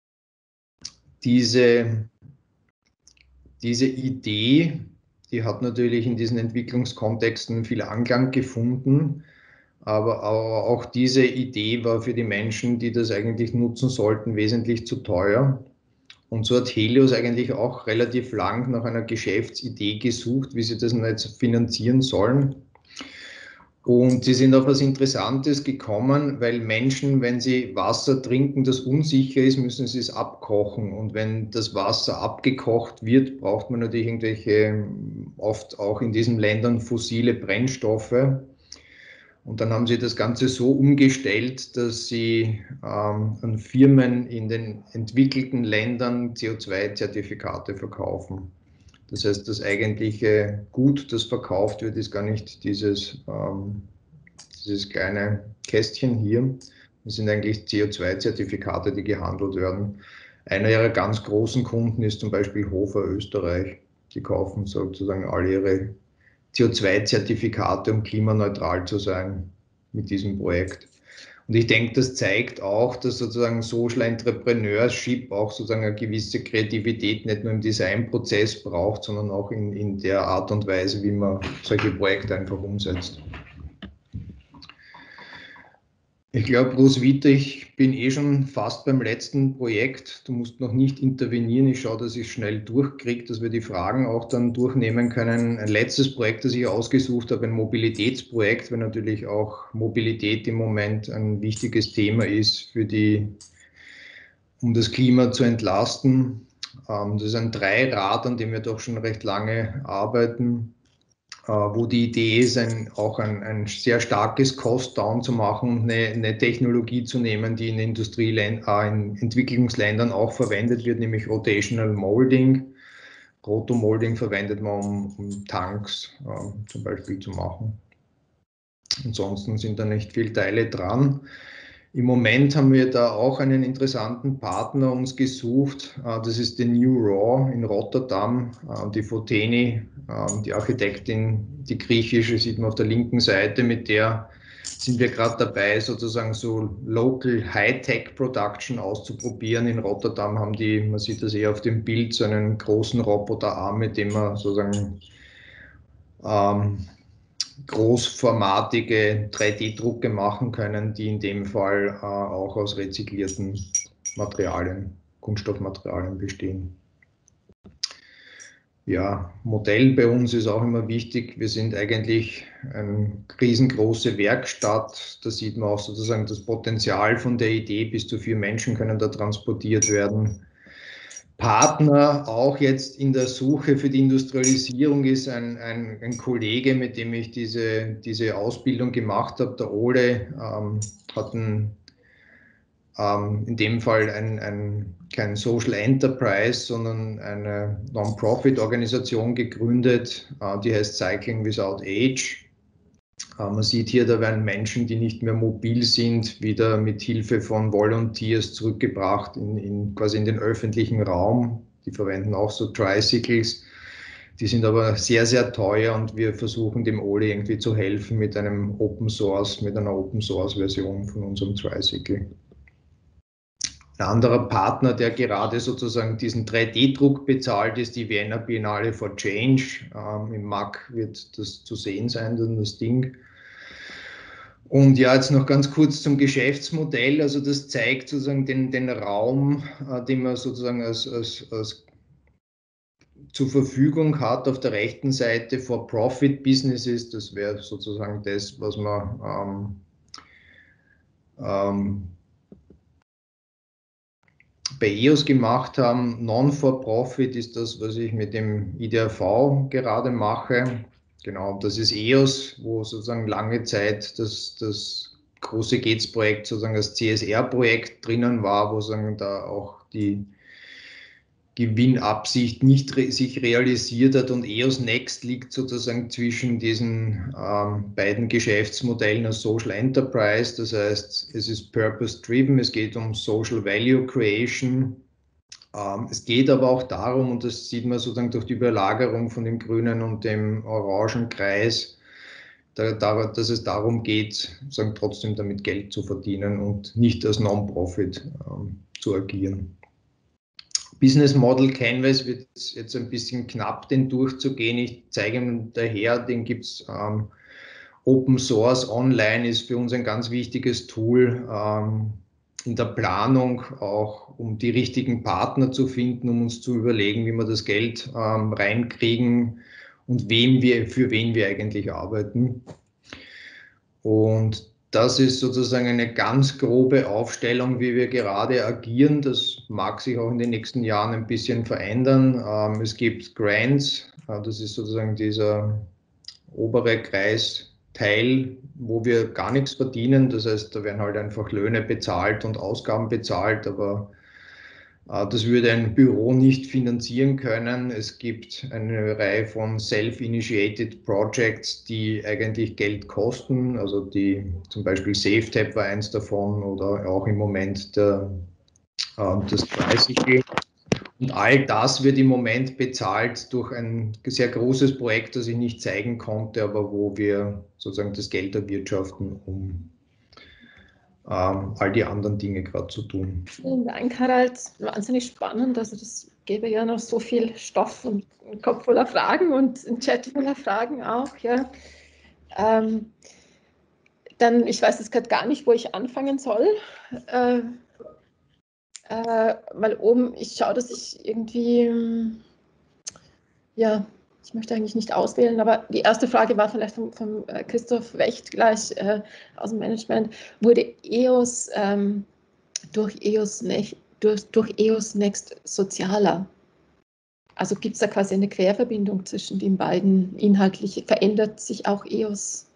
Diese Idee, die hat natürlich in diesen Entwicklungskontexten viel Anklang gefunden, aber auch diese Idee war für die Menschen, die das eigentlich nutzen sollten, wesentlich zu teuer. Und so hat Helios eigentlich auch relativ lang nach einer Geschäftsidee gesucht, wie sie das jetzt finanzieren sollen. Und sie sind auf was Interessantes gekommen, weil Menschen, wenn sie Wasser trinken, das unsicher ist, müssen sie es abkochen. Und wenn das Wasser abgekocht wird, braucht man natürlich irgendwelche, oft auch in diesen Ländern fossile Brennstoffe. Und dann haben sie das Ganze so umgestellt, dass sie an Firmen in den entwickelten Ländern CO2-Zertifikate verkaufen. Das heißt, das eigentliche Gut, das verkauft wird, ist gar nicht dieses kleine Kästchen hier. Das sind eigentlich CO2-Zertifikate, die gehandelt werden. Einer ihrer ganz großen Kunden ist zum Beispiel Hofer Österreich. Die kaufen sozusagen alle ihre CO2-Zertifikate, um klimaneutral zu sein mit diesem Projekt. Und ich denke, das zeigt auch, dass sozusagen Social Entrepreneurship auch sozusagen eine gewisse Kreativität nicht nur im Designprozess braucht, sondern auch in der Art und Weise, wie man solche Projekte einfach umsetzt. Ich glaube, Roswitha, ich bin schon fast beim letzten Projekt. Du musst noch nicht intervenieren. Ich schaue, dass ich schnell durchkriege, dass wir die Fragen auch dann durchnehmen können. Ein letztes Projekt, das ich ausgesucht habe, ein Mobilitätsprojekt, weil natürlich auch Mobilität im Moment ein wichtiges Thema ist, um das Klima zu entlasten. Das ist ein Dreirad, an dem wir doch schon recht lange arbeiten, wo die Idee ist, auch ein sehr starkes Cost-Down zu machen und eine Technologie zu nehmen, die in Entwicklungsländern auch verwendet wird, nämlich Rotational Molding. Rotomolding verwendet man, um Tanks zum Beispiel zu machen. Ansonsten sind da nicht viele Teile dran. Im Moment haben wir da auch einen interessanten Partner uns gesucht. Das ist die New Raw in Rotterdam. Die Foteni, die Architektin, die griechische, sieht man auf der linken Seite, mit der sind wir gerade dabei, sozusagen so Local High-Tech Production auszuprobieren. In Rotterdam haben die, man sieht das auf dem Bild, so einen großen Roboterarm, mit dem man sozusagen großformatige 3D-Drucke machen können, die in dem Fall auch aus rezyklierten Materialien, Kunststoffmaterialien bestehen. Ja, Modell bei uns ist auch immer wichtig. Wir sind eigentlich eine riesengroße Werkstatt. Da sieht man auch sozusagen das Potenzial von der Idee. Bis zu 4 Menschen können da transportiert werden. Partner auch jetzt in der Suche für die Industrialisierung ist ein Kollege, mit dem ich diese Ausbildung gemacht habe. Der Ole hat in dem Fall kein Social Enterprise, sondern eine Non-Profit-Organisation gegründet, die heißt Cycling Without Age. Man sieht hier, da werden Menschen, die nicht mehr mobil sind, wieder mit Hilfe von Volunteers zurückgebracht quasi in den öffentlichen Raum. Die verwenden auch so Tricycles. Die sind aber sehr, sehr teuer und wir versuchen dem Oli irgendwie zu helfen mit einer Open Source Version von unserem Tricycle. Ein anderer Partner, der gerade sozusagen diesen 3D-Druck bezahlt, ist die Vienna Biennale for Change. Im MAC wird das zu sehen sein, dann das Ding. Und ja, jetzt noch ganz kurz zum Geschäftsmodell. Also das zeigt sozusagen den Raum, den man sozusagen als zur Verfügung hat. Auf der rechten Seite For-Profit-Businesses, das wäre sozusagen das, was man bei EOS gemacht haben. Non-for-Profit ist das, was ich mit dem IDRV gerade mache. Genau, das ist EOS, wo sozusagen lange Zeit das große GETS-Projekt sozusagen das CSR-Projekt drinnen war, wo sozusagen da auch die Gewinnabsicht nicht sich realisiert hat, und EOS Next liegt sozusagen zwischen diesen beiden Geschäftsmodellen als Social Enterprise. Das heißt, es ist Purpose-Driven, es geht um Social Value Creation. Es geht aber auch darum, und das sieht man sozusagen durch die Überlagerung von dem grünen und dem orangen Kreis, dass es darum geht, sozusagen trotzdem damit Geld zu verdienen und nicht als Non-Profit zu agieren. Business Model Canvas wird jetzt ein bisschen knapp, den durchzugehen. Ich zeige Ihnen daher, den gibt es Open Source online, ist für uns ein ganz wichtiges Tool in der Planung, auch um die richtigen Partner zu finden, um uns zu überlegen, wie wir das Geld reinkriegen und für wen wir eigentlich arbeiten. Und das ist sozusagen eine ganz grobe Aufstellung, wie wir gerade agieren. Das mag sich auch in den nächsten Jahren ein bisschen verändern. Es gibt Grants, das ist sozusagen dieser obere Kreisteil, wo wir gar nichts verdienen. Das heißt, da werden halt einfach Löhne bezahlt und Ausgaben bezahlt, aber das würde ein Büro nicht finanzieren können. Es gibt eine Reihe von Self-Initiated Projects, die eigentlich Geld kosten. Also zum Beispiel SafeTap war eins davon, oder auch im Moment das Tricycle. Und all das wird im Moment bezahlt durch ein sehr großes Projekt, das ich nicht zeigen konnte, aber wo wir sozusagen das Geld erwirtschaften, um all die anderen Dinge gerade zu tun. Vielen Dank, Harald. Wahnsinnig spannend. Also das gäbe ja noch so viel Stoff und einen Kopf voller Fragen und ein Chat voller Fragen auch. Ja. Dann, ich weiß jetzt gerade gar nicht, wo ich anfangen soll. Weil oben, ich schaue, dass ich irgendwie, ja, ich möchte eigentlich nicht auswählen, aber die erste Frage war vielleicht von Christoph Wecht gleich aus dem Management. Wurde EOS durch EOS Next sozialer? Also gibt es da quasi eine Querverbindung zwischen den beiden inhaltlich? Verändert sich auch EOS?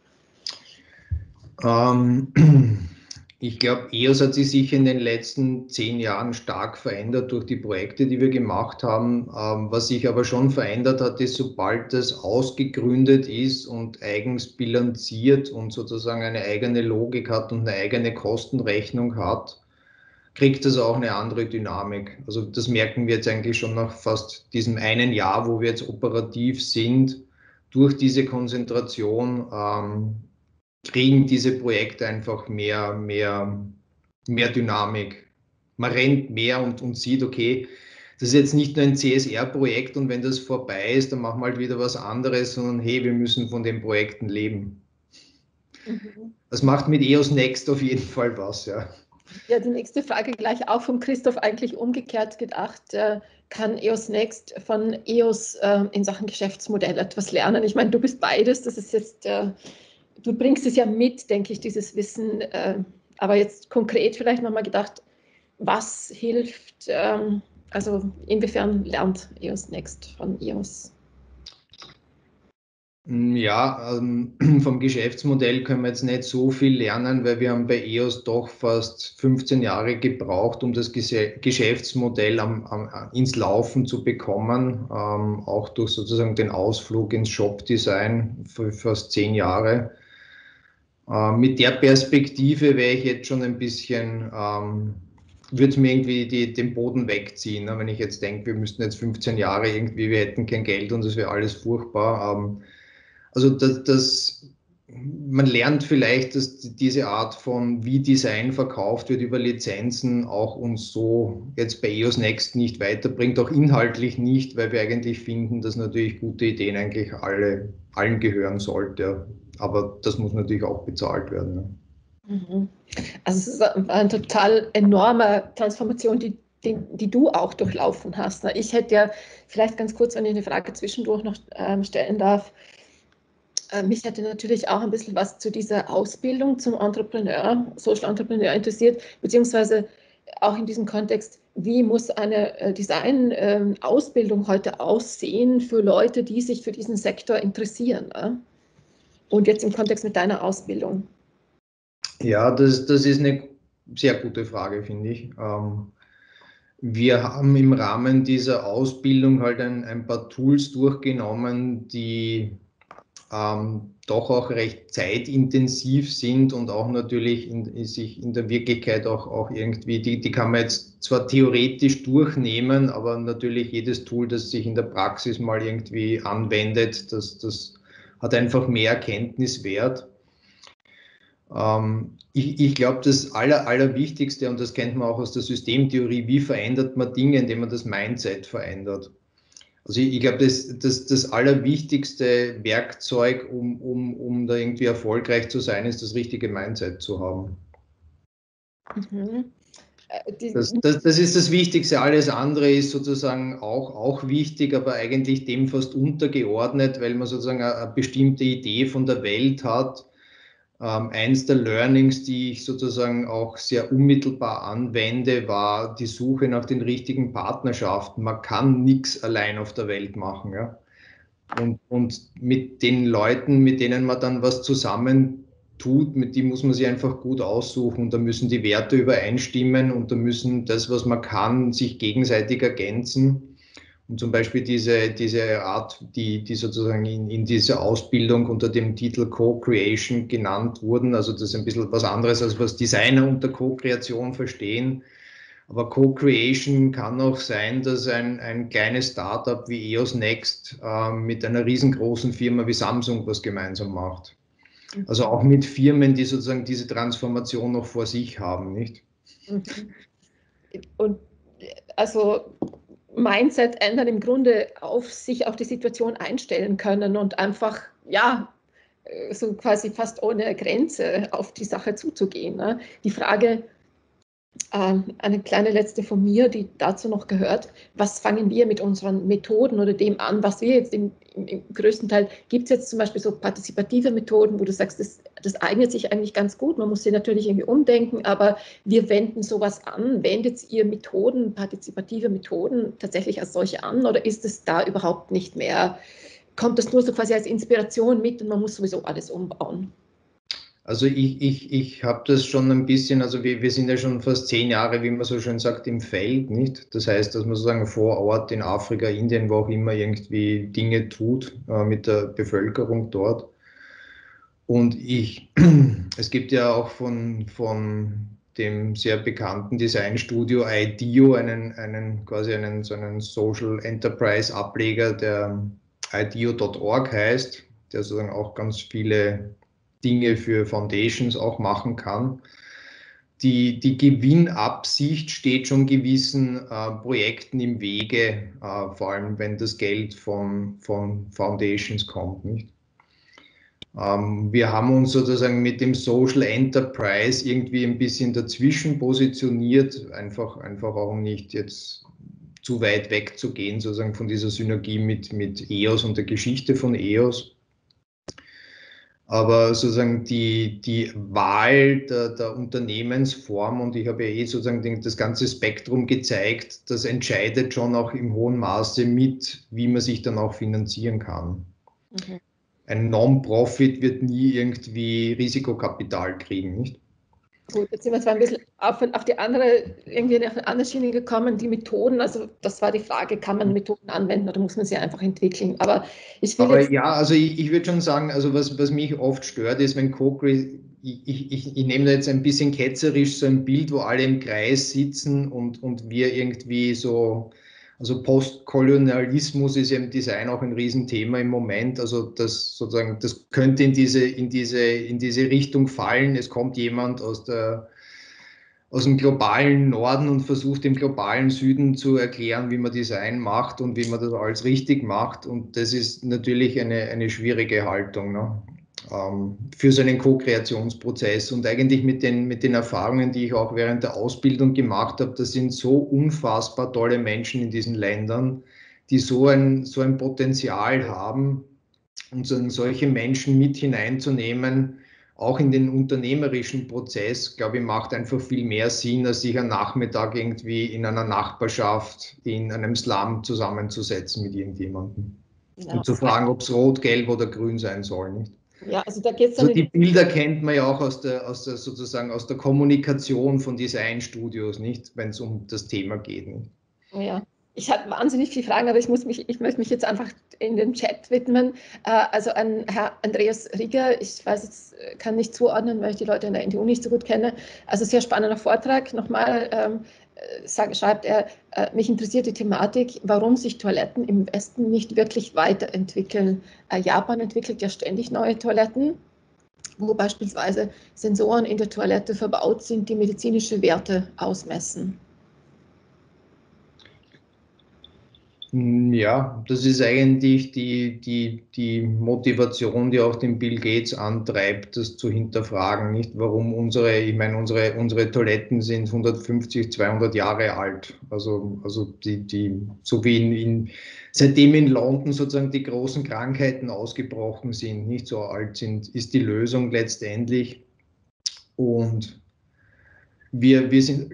Ich glaube, EOS hat sich sicher in den letzten 10 Jahren stark verändert durch die Projekte, die wir gemacht haben. Was sich aber schon verändert hat, ist, sobald das ausgegründet ist und eigens bilanziert und sozusagen eine eigene Logik hat und eine eigene Kostenrechnung hat, kriegt das auch eine andere Dynamik. Also das merken wir jetzt eigentlich schon nach fast diesem einen Jahr, wo wir jetzt operativ sind, durch diese Konzentration kriegen diese Projekte einfach mehr Dynamik. Man rennt mehr und sieht, okay, das ist jetzt nicht nur ein CSR-Projekt und wenn das vorbei ist, dann machen wir halt wieder was anderes, sondern hey, wir müssen von den Projekten leben. Mhm. Das macht mit EOS Next auf jeden Fall was, ja. Ja, die nächste Frage gleich auch vom Christoph, eigentlich umgekehrt gedacht. Kann EOS Next von EOS in Sachen Geschäftsmodell etwas lernen? Ich meine, du bist beides, das ist jetzt, du bringst es ja mit, denke ich, dieses Wissen. Aber jetzt konkret vielleicht nochmal gedacht, was hilft, also inwiefern lernt EOS Next von EOS? Ja, vom Geschäftsmodell können wir jetzt nicht so viel lernen, weil wir haben bei EOS doch fast 15 Jahre gebraucht, um das Geschäftsmodell ins Laufen zu bekommen, auch durch sozusagen den Ausflug ins Shop-Design für fast 10 Jahre. Mit der Perspektive wäre ich jetzt schon ein bisschen, würde es mir irgendwie den Boden wegziehen, ne? Wenn ich jetzt denke, wir müssten jetzt 15 Jahre irgendwie, wir hätten kein Geld und das wäre alles furchtbar. Also man lernt vielleicht, dass diese Art von, wie Design verkauft wird über Lizenzen, auch uns so jetzt bei EOS Next nicht weiterbringt, auch inhaltlich nicht, weil wir eigentlich finden, dass natürlich gute Ideen eigentlich allen gehören sollte. Aber das muss natürlich auch bezahlt werden. Ne? Mhm. Also es ist eine total enorme Transformation, die du auch durchlaufen hast. Ich hätte ja vielleicht ganz kurz, wenn ich eine Frage zwischendurch noch stellen darf, mich hätte natürlich auch ein bisschen was zu dieser Ausbildung zum Entrepreneur, Social Entrepreneur interessiert, beziehungsweise auch in diesem Kontext, wie muss eine Design-Ausbildung heute aussehen für Leute, die sich für diesen Sektor interessieren? Und jetzt im Kontext mit deiner Ausbildung. Ja, das ist eine sehr gute Frage, finde ich. Wir haben im Rahmen dieser Ausbildung halt ein paar Tools durchgenommen, die doch auch recht zeitintensiv sind und auch natürlich sich in der Wirklichkeit auch irgendwie, die kann man jetzt zwar theoretisch durchnehmen, aber natürlich jedes Tool, das sich in der Praxis mal irgendwie anwendet, das hat einfach mehr Erkenntniswert. Ich glaube, das Allerwichtigste, und das kennt man auch aus der Systemtheorie, wie verändert man Dinge, indem man das Mindset verändert. Also ich glaube, das allerwichtigste Werkzeug, um da irgendwie erfolgreich zu sein, ist das richtige Mindset zu haben. Mhm. Das ist das Wichtigste. Alles andere ist sozusagen auch wichtig, aber eigentlich dem fast untergeordnet, weil man sozusagen eine bestimmte Idee von der Welt hat. Eins der Learnings, die ich sozusagen auch sehr unmittelbar anwende, war die Suche nach den richtigen Partnerschaften. Man kann nichts allein auf der Welt machen. Ja? Und mit den Leuten, mit denen man dann was zusammen tut, mit die muss man sich einfach gut aussuchen. Und da müssen die Werte übereinstimmen und da müssen das, was man kann, sich gegenseitig ergänzen. Und zum Beispiel diese Art, die sozusagen in dieser Ausbildung unter dem Titel Co-Creation genannt wurden, also das ist ein bisschen was anderes, als was Designer unter Co-Kreation verstehen. Aber Co-Creation kann auch sein, dass ein kleines Startup wie EOS Next mit einer riesengroßen Firma wie Samsung was gemeinsam macht. Also auch mit Firmen, die sozusagen diese Transformation noch vor sich haben, nicht? Und also Mindset ändern im Grunde auf sich auf die Situation einstellen können und einfach, ja, so quasi fast ohne Grenze auf die Sache zuzugehen. Ne? Die Frage, eine kleine letzte von mir, die dazu noch gehört. Was fangen wir mit unseren Methoden oder dem an, was wir jetzt im größten Teil, gibt es jetzt zum Beispiel so partizipative Methoden, wo du sagst, das eignet sich eigentlich ganz gut, man muss sie natürlich irgendwie umdenken, aber wir wenden sowas an. Wendet ihr Methoden, partizipative Methoden tatsächlich als solche an oder ist es da überhaupt nicht mehr, kommt das nur so quasi als Inspiration mit und man muss sowieso alles umbauen? Also ich habe das schon ein bisschen, also wir sind ja schon fast 10 Jahre, wie man so schön sagt, im Feld, nicht? Das heißt, dass man sozusagen vor Ort in Afrika, Indien, wo auch immer irgendwie Dinge tut mit der Bevölkerung dort. Und es gibt ja auch von dem sehr bekannten Designstudio IDEO quasi so einen Social Enterprise Ableger, der IDEO.org heißt, der sozusagen auch ganz viele Dinge für Foundations auch machen kann. Die Gewinnabsicht steht schon gewissen Projekten im Wege, vor allem wenn das Geld von Foundations kommt, nicht? Wir haben uns sozusagen mit dem Social Enterprise irgendwie ein bisschen dazwischen positioniert, einfach auch um nicht jetzt zu weit wegzugehen, sozusagen von dieser Synergie mit EOS und der Geschichte von EOS. Aber sozusagen die Wahl der Unternehmensform, und ich habe ja sozusagen das ganze Spektrum gezeigt, das entscheidet schon auch im hohen Maße mit, wie man sich dann auch finanzieren kann. Mhm. Ein Non-Profit wird nie irgendwie Risikokapital kriegen, nicht? Gut, jetzt sind wir zwar ein bisschen auf die andere, irgendwie auf eine andere Schiene gekommen, die Methoden, also das war die Frage, kann man Methoden anwenden oder muss man sie einfach entwickeln? Aber ich will jetzt... Ja, also ich würde schon sagen, also was mich oft stört, ist, wenn ich nehme da jetzt ein bisschen ketzerisch so ein Bild, wo alle im Kreis sitzen und wir irgendwie so, also Postkolonialismus ist ja im Design auch ein Riesenthema im Moment, also das sozusagen, das könnte in diese Richtung fallen. Es kommt jemand aus dem globalen Norden und versucht dem globalen Süden zu erklären, wie man Design macht und wie man das alles richtig macht. Und das ist natürlich eine schwierige Haltung, ne? Für so einen Co-Kreationsprozess. Und eigentlich mit den Erfahrungen, die ich auch während der Ausbildung gemacht habe, das sind so unfassbar tolle Menschen in diesen Ländern, die so ein Potenzial haben, und solche Menschen mit hineinzunehmen, auch in den unternehmerischen Prozess, glaube ich, macht einfach viel mehr Sinn, als sich am Nachmittag irgendwie in einer Nachbarschaft, in einem Slum zusammenzusetzen mit irgendjemandem. Ja. Und zu fragen, ob es rot, gelb oder grün sein soll, nicht? Ja, also da geht's dann also die Bilder kennt man ja auch aus der Kommunikation von Designstudios, nicht, wenn es um das Thema geht. Nicht? Ja. Ich habe wahnsinnig viele Fragen, aber ich möchte mich jetzt einfach in den Chat widmen. Also an Herr Andreas Rieger, ich weiß jetzt, kann nicht zuordnen, weil ich die Leute in der NTU nicht so gut kenne. Also sehr spannender Vortrag. Nochmal schreibt er, mich interessiert die Thematik, warum sich Toiletten im Westen nicht wirklich weiterentwickeln. Japan entwickelt ja ständig neue Toiletten, wo beispielsweise Sensoren in der Toilette verbaut sind, die medizinische Werte ausmessen. Ja, das ist eigentlich die Motivation, die auch den Bill Gates antreibt, das zu hinterfragen, nicht? Warum unsere Toiletten sind 150, 200 Jahre alt. Also so wie seitdem in London sozusagen die großen Krankheiten ausgebrochen sind, nicht so alt sind, ist die Lösung letztendlich. Und wir sind...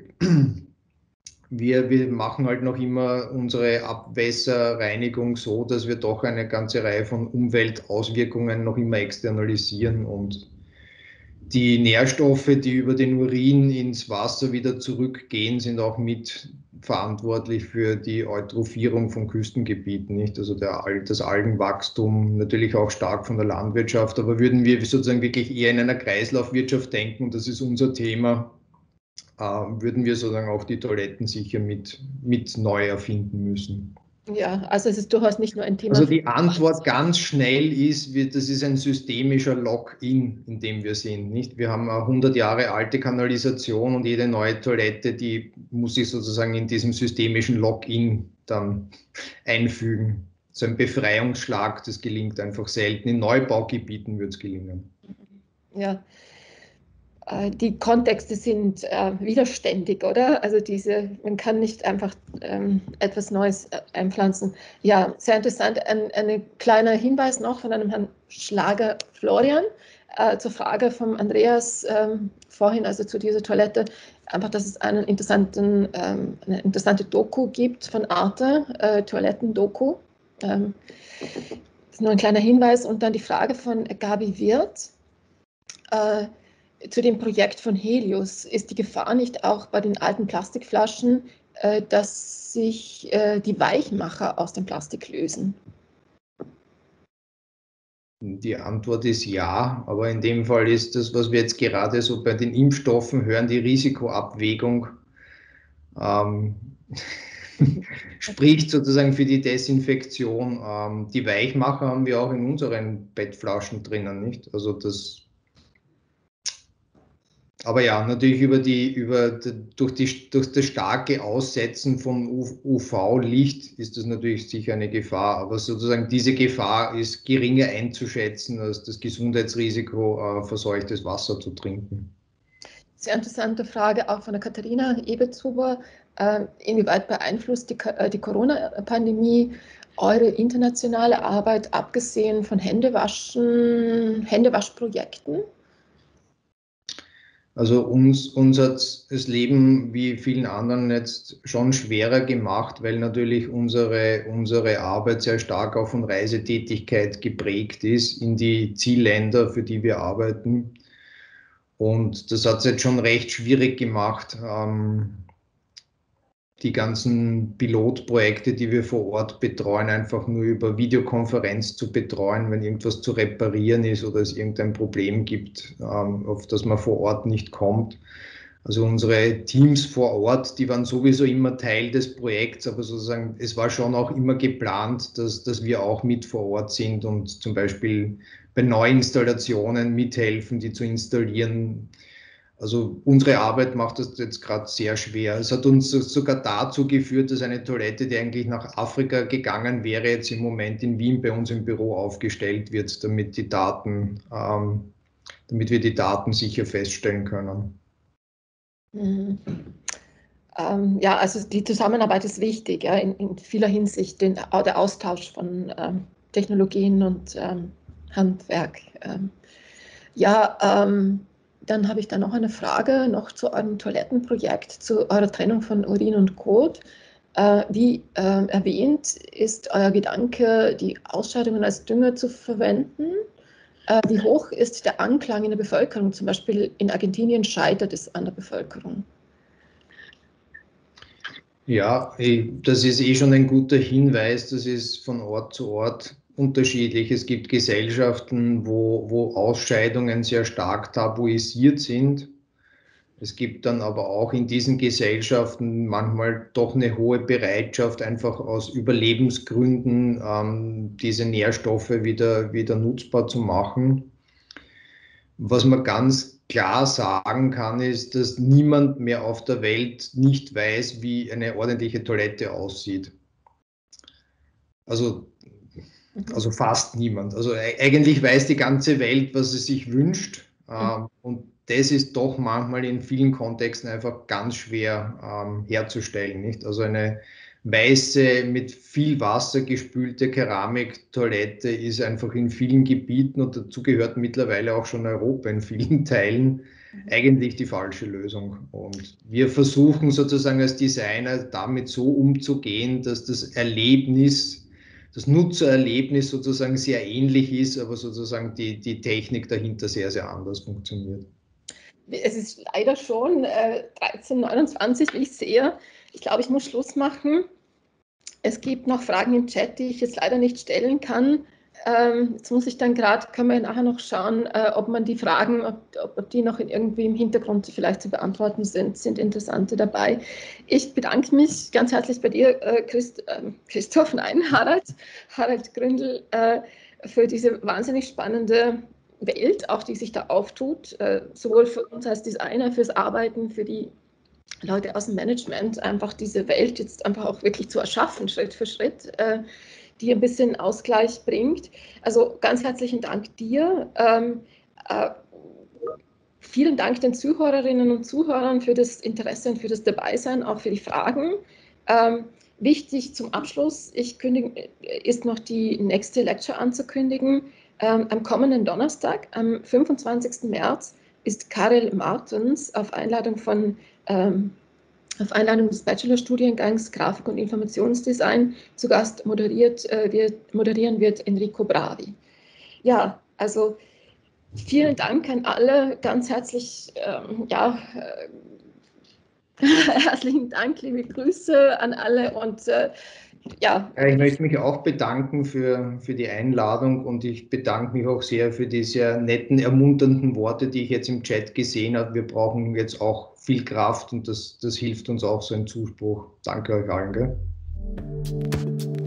Wir machen halt noch immer unsere Abwässerreinigung so, dass wir doch eine ganze Reihe von Umweltauswirkungen noch immer externalisieren, und die Nährstoffe, die über den Urin ins Wasser wieder zurückgehen, sind auch mit verantwortlich für die Eutrophierung von Küstengebieten, nicht? Also das Algenwachstum, natürlich auch stark von der Landwirtschaft, aber würden wir sozusagen wirklich eher in einer Kreislaufwirtschaft denken, und das ist unser Thema, würden wir sozusagen auch die Toiletten sicher mit neu erfinden müssen. Ja, also es ist durchaus nicht nur ein Thema. Also die Antwort ganz schnell ist, das ist ein systemischer Lock-in, in dem wir sind. Nicht? Wir haben eine 100 Jahre alte Kanalisation, und jede neue Toilette, die muss sich sozusagen in diesem systemischen Lock-in dann einfügen. So ein Befreiungsschlag, das gelingt einfach selten. In Neubaugebieten wird es gelingen. Ja. Die Kontexte sind widerständig, oder? Also man kann nicht einfach etwas Neues einpflanzen. Ja, sehr interessant. Ein kleiner Hinweis noch von einem Herrn Schlager Florian zur Frage von Andreas vorhin, also zu dieser Toilette. Einfach, dass es eine interessante Doku gibt von Arte, Toiletten-Doku. Das ist nur ein kleiner Hinweis. Und dann die Frage von Gabi Wirth. Zu dem Projekt von Helios, ist die Gefahr nicht auch bei den alten Plastikflaschen, dass sich die Weichmacher aus dem Plastik lösen? Die Antwort ist ja, aber in dem Fall ist das, was wir jetzt gerade so bei den Impfstoffen hören, die Risikoabwägung, spricht sozusagen für die Desinfektion. Die Weichmacher haben wir auch in unseren PET-Flaschen drinnen, nicht? Also das Aber ja, natürlich durch das starke Aussetzen von UV-Licht ist das natürlich sicher eine Gefahr. Aber sozusagen diese Gefahr ist geringer einzuschätzen als das Gesundheitsrisiko, verseuchtes Wasser zu trinken. Sehr interessante Frage auch von der Katharina Ebetshuber. Inwieweit beeinflusst die Corona-Pandemie eure internationale Arbeit, abgesehen von Händewaschprojekten? Also uns hat das Leben wie vielen anderen jetzt schon schwerer gemacht, weil natürlich unsere Arbeit sehr stark auch von Reisetätigkeit geprägt ist in die Zielländer, für die wir arbeiten. Und das hat es jetzt schon recht schwierig gemacht, die ganzen Pilotprojekte, die wir vor Ort betreuen, einfach nur über Videokonferenz zu betreuen, wenn irgendwas zu reparieren ist oder es irgendein Problem gibt, auf das man vor Ort nicht kommt. Also unsere Teams vor Ort, die waren sowieso immer Teil des Projekts, aber sozusagen es war schon auch immer geplant, dass wir auch mit vor Ort sind und zum Beispiel bei Neuinstallationen mithelfen, die zu installieren. Also unsere Arbeit macht das jetzt gerade sehr schwer. Es hat uns sogar dazu geführt, dass eine Toilette, die eigentlich nach Afrika gegangen wäre, jetzt im Moment in Wien bei uns im Büro aufgestellt wird, damit wir die Daten sicher feststellen können. Mhm. Ja, also die Zusammenarbeit ist wichtig, ja, in vieler Hinsicht, der Austausch von Technologien und Handwerk. Ja, dann habe ich da noch eine Frage noch zu eurem Toilettenprojekt, zu eurer Trennung von Urin und Kot. Wie erwähnt, ist euer Gedanke, die Ausscheidungen als Dünger zu verwenden. Wie hoch ist der Anklang in der Bevölkerung? Zum Beispiel in Argentinien scheitert es an der Bevölkerung. Ja, das ist schon ein guter Hinweis. Das ist von Ort zu Ort unterschiedlich. Es gibt Gesellschaften, wo Ausscheidungen sehr stark tabuisiert sind. Es gibt dann aber auch in diesen Gesellschaften manchmal doch eine hohe Bereitschaft, einfach aus Überlebensgründen diese Nährstoffe wieder nutzbar zu machen. Was man ganz klar sagen kann, ist, dass niemand mehr auf der Welt nicht weiß, wie eine ordentliche Toilette aussieht. Also fast niemand. Also eigentlich weiß die ganze Welt, was sie sich wünscht. Und das ist doch manchmal in vielen Kontexten einfach ganz schwer herzustellen. Nicht? Also eine weiße, mit viel Wasser gespülte Keramiktoilette ist einfach in vielen Gebieten, und dazu gehört mittlerweile auch schon Europa in vielen Teilen, eigentlich die falsche Lösung. Und wir versuchen sozusagen als Designer damit so umzugehen, dass das Nutzererlebnis sozusagen sehr ähnlich ist, aber sozusagen die Technik dahinter sehr, sehr anders funktioniert. Es ist leider schon 13:29, wie ich sehe. Ich glaube, ich muss Schluss machen. Es gibt noch Fragen im Chat, die ich jetzt leider nicht stellen kann. Jetzt muss ich dann gerade, können wir nachher noch schauen, ob man die Fragen, ob die noch irgendwie im Hintergrund vielleicht zu beantworten sind interessante dabei. Ich bedanke mich ganz herzlich bei dir, Harald Gründel, für diese wahnsinnig spannende Welt, auch die sich da auftut, sowohl für uns als Designer, fürs Arbeiten, für die Leute aus dem Management, einfach diese Welt jetzt einfach auch wirklich zu erschaffen, Schritt für Schritt, die ein bisschen Ausgleich bringt. Also ganz herzlichen Dank dir. Vielen Dank den Zuhörerinnen und Zuhörern für das Interesse und für das Dabeisein, auch für die Fragen. Wichtig zum Abschluss ist noch die nächste Lecture anzukündigen. Am kommenden Donnerstag, am 25. März, ist Karel Martens auf Einladung des Bachelorstudiengangs Grafik- und Informationsdesign zu Gast moderieren wird Enrico Bravi. Ja, also vielen Dank an alle, ganz herzlich, herzlichen Dank, liebe Grüße an alle und ja. Ich möchte mich auch bedanken für die Einladung, und ich bedanke mich auch sehr für die sehr netten, ermunternden Worte, die ich jetzt im Chat gesehen habe. Wir brauchen jetzt auch viel Kraft, und das hilft uns auch, so ein Zuspruch. Danke euch allen. Gell?